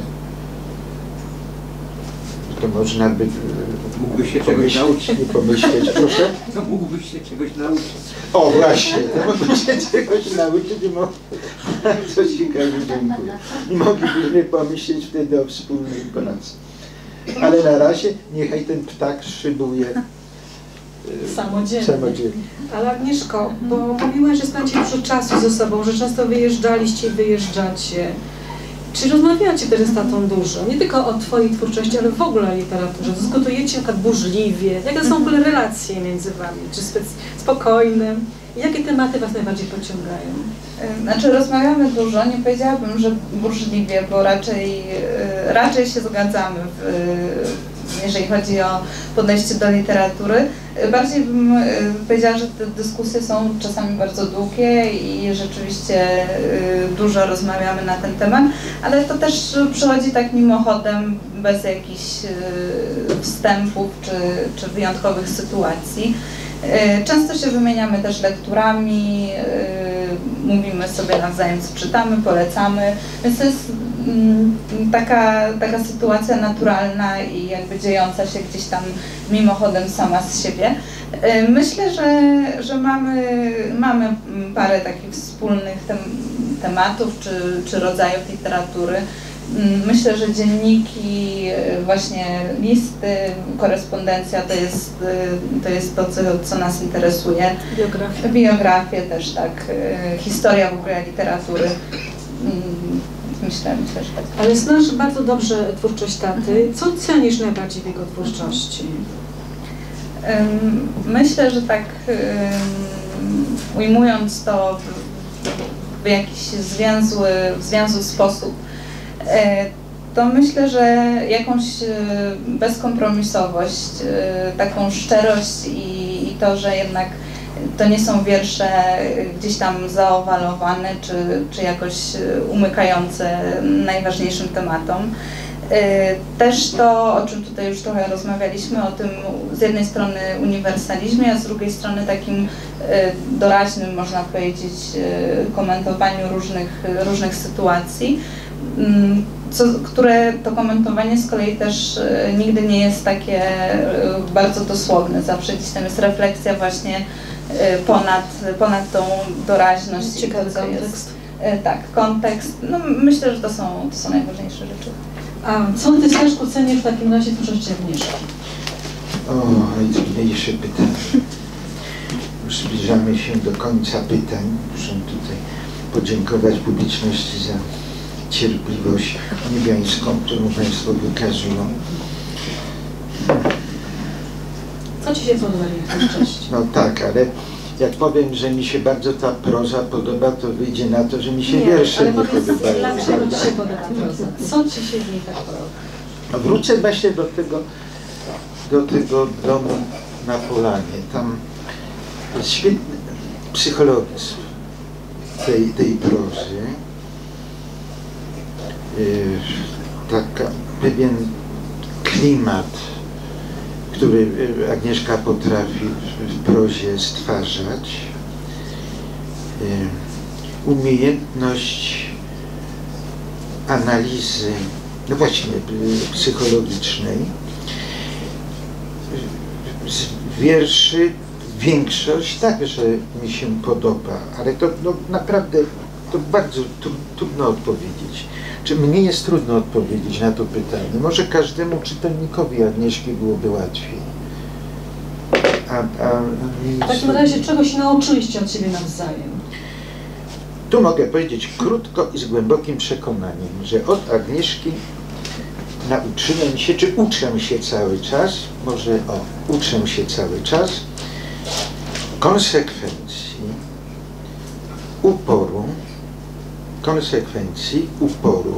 to można by mógłbyś się czegoś nauczyć. Nie pomyśleć, proszę? To mógłbyś się czegoś nauczyć. O, właśnie, to mógłbyś się czegoś nauczyć i mo... coś ciekawe, dziękuję. I moglibyśmy pomyśleć wtedy o wspólnej pracy. Ale na razie niechaj ten ptak szybuje Samodzielnie. samodzielnie. Ale Agnieszko, bo mówiłaś, że spędzicie dużo czasu ze sobą, że często wyjeżdżaliście i wyjeżdżacie. Czy rozmawiacie też z tatą dużo? Nie tylko o Twojej twórczości, ale w ogóle o literaturze. Dyskutujecie na przykład burzliwie. Jakie są w ogóle relacje między Wami? Czy spokojne? Jakie tematy Was najbardziej pociągają? Znaczy rozmawiamy dużo, nie powiedziałabym, że burzliwie, bo raczej, raczej się zgadzamy, w, jeżeli chodzi o podejście do literatury. Bardziej bym powiedziała, że te dyskusje są czasami bardzo długie i rzeczywiście dużo rozmawiamy na ten temat, ale to też przychodzi tak mimochodem, bez jakichś wstępów czy, czy wyjątkowych sytuacji. Często się wymieniamy też lekturami, mówimy sobie nawzajem, co czytamy, polecamy, więc to jest taka, taka sytuacja naturalna i jakby dziejąca się gdzieś tam mimochodem sama z siebie. Myślę, że, że mamy, mamy parę takich wspólnych tem, tematów czy, czy rodzajów literatury. Myślę, że dzienniki, właśnie listy, korespondencja to jest to, jest to co, co nas interesuje. Biografia. Biografie też, tak. Historia w ogóle literatury. Myślę, myślę, że tak. Ale znasz bardzo dobrze twórczość taty. Co cenisz najbardziej w jego twórczości? Myślę, że tak ujmując to w jakiś zwięzły, w zwięzły sposób, to myślę, że jakąś bezkompromisowość, taką szczerość i, i to, że jednak to nie są wiersze gdzieś tam zaowalowane czy, czy jakoś umykające najważniejszym tematom. Też to, o czym tutaj już trochę rozmawialiśmy, o tym z jednej strony uniwersalizmie, a z drugiej strony takim doraźnym, można powiedzieć, komentowaniu różnych, różnych sytuacji, co, które to komentowanie z kolei też nigdy nie jest takie bardzo dosłowne. Zawsze gdzieś tam jest refleksja właśnie ponad, ponad tą doraźność. Ciekawy to, kontekst. Jest, tak, kontekst. No, myślę, że to są, to są najważniejsze rzeczy. A co ty, Staszku, cenisz w takim razie twórczości Agnieszki? O, najtrudniejsze pytanie. Już zbliżamy się do końca pytań. Muszę tutaj podziękować publiczności za cierpliwość niebiańską, którą Państwo wykazują. Co Ci się podoba w twórczości? No tak, ale jak powiem, że mi się bardzo ta proza podoba, to wyjdzie na to, że mi się Nie, wiersze ale nie powiedz, podobają. dlaczego Ci się podoba proza? Co Ci się w niej tak podoba? No wrócę właśnie do tego, do tego domu na Polanie. Tam jest świetny psychologizm tej, tej prozy. Yy, taka, pewien klimat, który Agnieszka potrafi w prozie stwarzać. Yy, umiejętność analizy, no właśnie, psychologicznej. Z wierszy większość także mi się podoba, ale to no, naprawdę to bardzo tru, trudno odpowiedzieć. Czy mnie jest trudno odpowiedzieć na to pytanie? Może każdemu czytelnikowi Agnieszki byłoby łatwiej. A, a w takim razie czegoś nauczyliście od siebie nawzajem? Tu mogę powiedzieć krótko i z głębokim przekonaniem, że od Agnieszki nauczyłem się, czy uczę się cały czas, może o, uczę się cały czas konsekwencji, uporu, konsekwencji, uporu.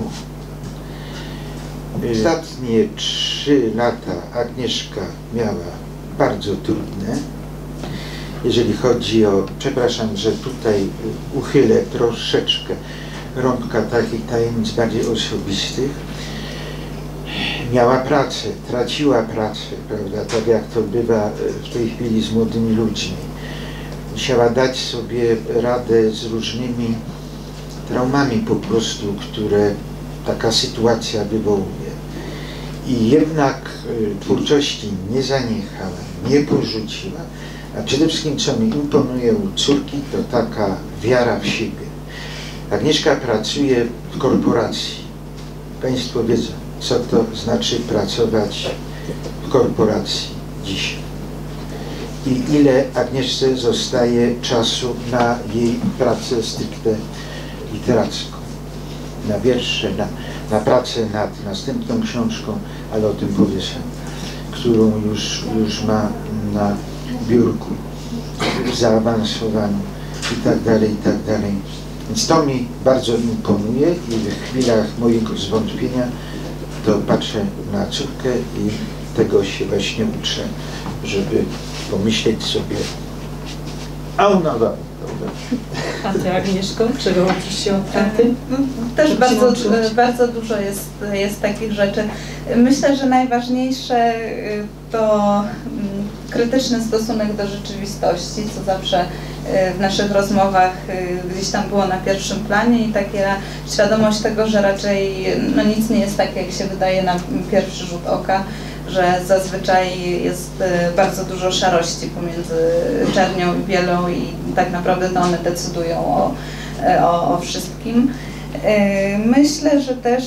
Ostatnie trzy lata Agnieszka miała bardzo trudne, jeżeli chodzi o, przepraszam, że tutaj uchylę troszeczkę rąbka takich tajemnic bardziej osobistych. Miała pracę, traciła pracę, prawda, tak jak to bywa w tej chwili z młodymi ludźmi. Musiała dać sobie radę z różnymi traumami po prostu, które taka sytuacja wywołuje. I jednak y, twórczości nie zaniechała, nie porzuciła. A przede wszystkim, co mi imponuje u córki, to taka wiara w siebie. Agnieszka pracuje w korporacji. Państwo wiedzą, co to znaczy pracować w korporacji dziś. I ile Agnieszce zostaje czasu na jej pracę stricte literacką, na wiersze, na, na pracę nad następną książką, ale o tym powie sam, którą już, już ma na biurku, w zaawansowaniu i tak dalej, i tak dalej. Więc to mi bardzo imponuje i w chwilach mojego zwątpienia to patrzę na córkę i tego się właśnie uczę, żeby pomyśleć sobie, A ona da. A ty, Agnieszko, czego uczysz się od taty? Też Czego bardzo, się nauczyłaś? bardzo dużo jest, jest takich rzeczy. Myślę, że najważniejsze to mm, krytyczny stosunek do rzeczywistości, co zawsze y, w naszych rozmowach y, gdzieś tam było na pierwszym planie i taka świadomość tego, że raczej no, nic nie jest tak, jak się wydaje na pierwszy rzut oka, że zazwyczaj jest y, bardzo dużo szarości pomiędzy czernią i bielą i tak naprawdę to one decydują o, o, o wszystkim. Myślę, że też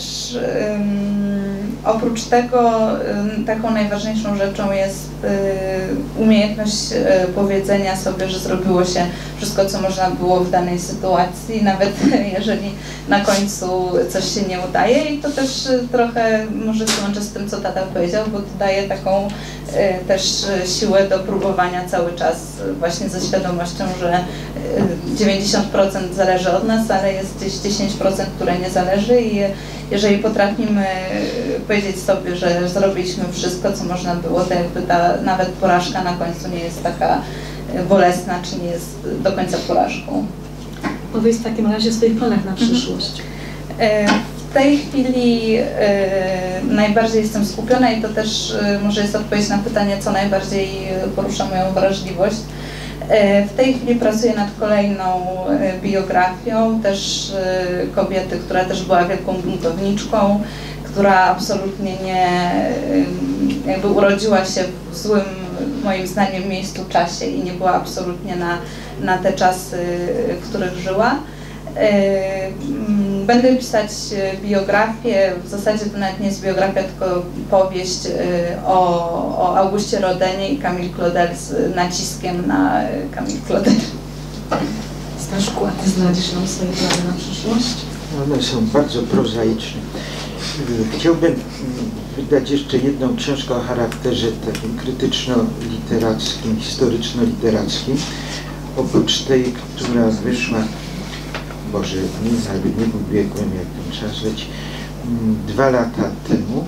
oprócz tego taką najważniejszą rzeczą jest umiejętność powiedzenia sobie, że zrobiło się wszystko, co można było w danej sytuacji, nawet jeżeli na końcu coś się nie udaje, i to też trochę może się łączy z tym, co tata powiedział, bo to daje taką też siłę do próbowania cały czas właśnie ze świadomością, że dziewięćdziesiąt procent zależy od nas, ale jest gdzieś dziesięć procent, które nie zależy, i jeżeli potrafimy powiedzieć sobie, że zrobiliśmy wszystko, co można było, to jakby ta nawet porażka na końcu nie jest taka bolesna, czy nie jest do końca porażką. Powiedz w takim razie o swoich planach na przyszłość. W tej chwili e, najbardziej jestem skupiona, i to też e, może jest odpowiedź na pytanie, co najbardziej porusza moją wrażliwość. E, w tej chwili pracuję nad kolejną e, biografią, też e, kobiety, która też była wielką buntowniczką, która absolutnie nie e, jakby urodziła się w złym, moim zdaniem, miejscu, czasie i nie była absolutnie na, na te czasy, w których żyła. Będę pisać biografię, w zasadzie to nawet nie jest biografia, tylko powieść o, o Augustie Rodenie i Camille Claudel z naciskiem na Camille Claudel. Staszku, a ty zdradzisz nam swoje plany na przyszłość? One są bardzo prozaiczne. Chciałbym wydać jeszcze jedną książkę o charakterze takim krytyczno-literackim, historyczno-literackim. Oprócz tej, która wyszła, Boże, nie, nawet nie ubiegłem, jak ten czas leci, dwa lata temu,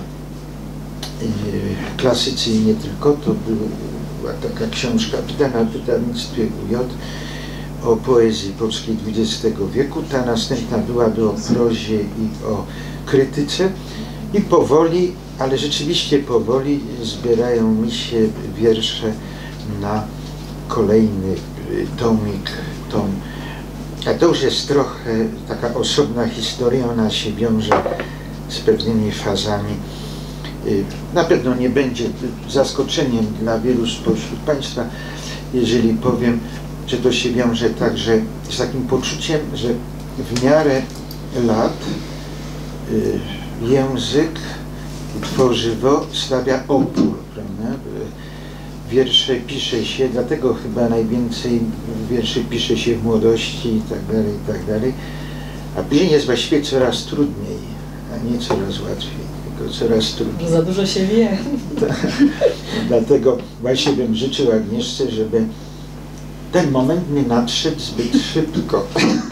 Klasycy i nie tylko, to była taka książka wydana w wydawnictwie U J o poezji polskiej dwudziestego wieku. Ta następna byłaby o prozie i o krytyce. I powoli, ale rzeczywiście powoli zbierają mi się wiersze na kolejny tomik, tom. A to już jest trochę taka osobna historia, ona się wiąże z pewnymi fazami. Na pewno nie będzie zaskoczeniem dla wielu spośród Państwa, jeżeli powiem, że to się wiąże także z takim poczuciem, że w miarę lat język, tworzywo stawia opór, prawda? Wiersze pisze się, dlatego chyba najwięcej wierszy pisze się w młodości i tak dalej, i tak dalej, a później jest właściwie coraz trudniej, a nie coraz łatwiej, tylko coraz trudniej. Za dużo się wie. Dlatego właśnie bym życzył Agnieszce, żeby ten moment nie nadszedł zbyt szybko.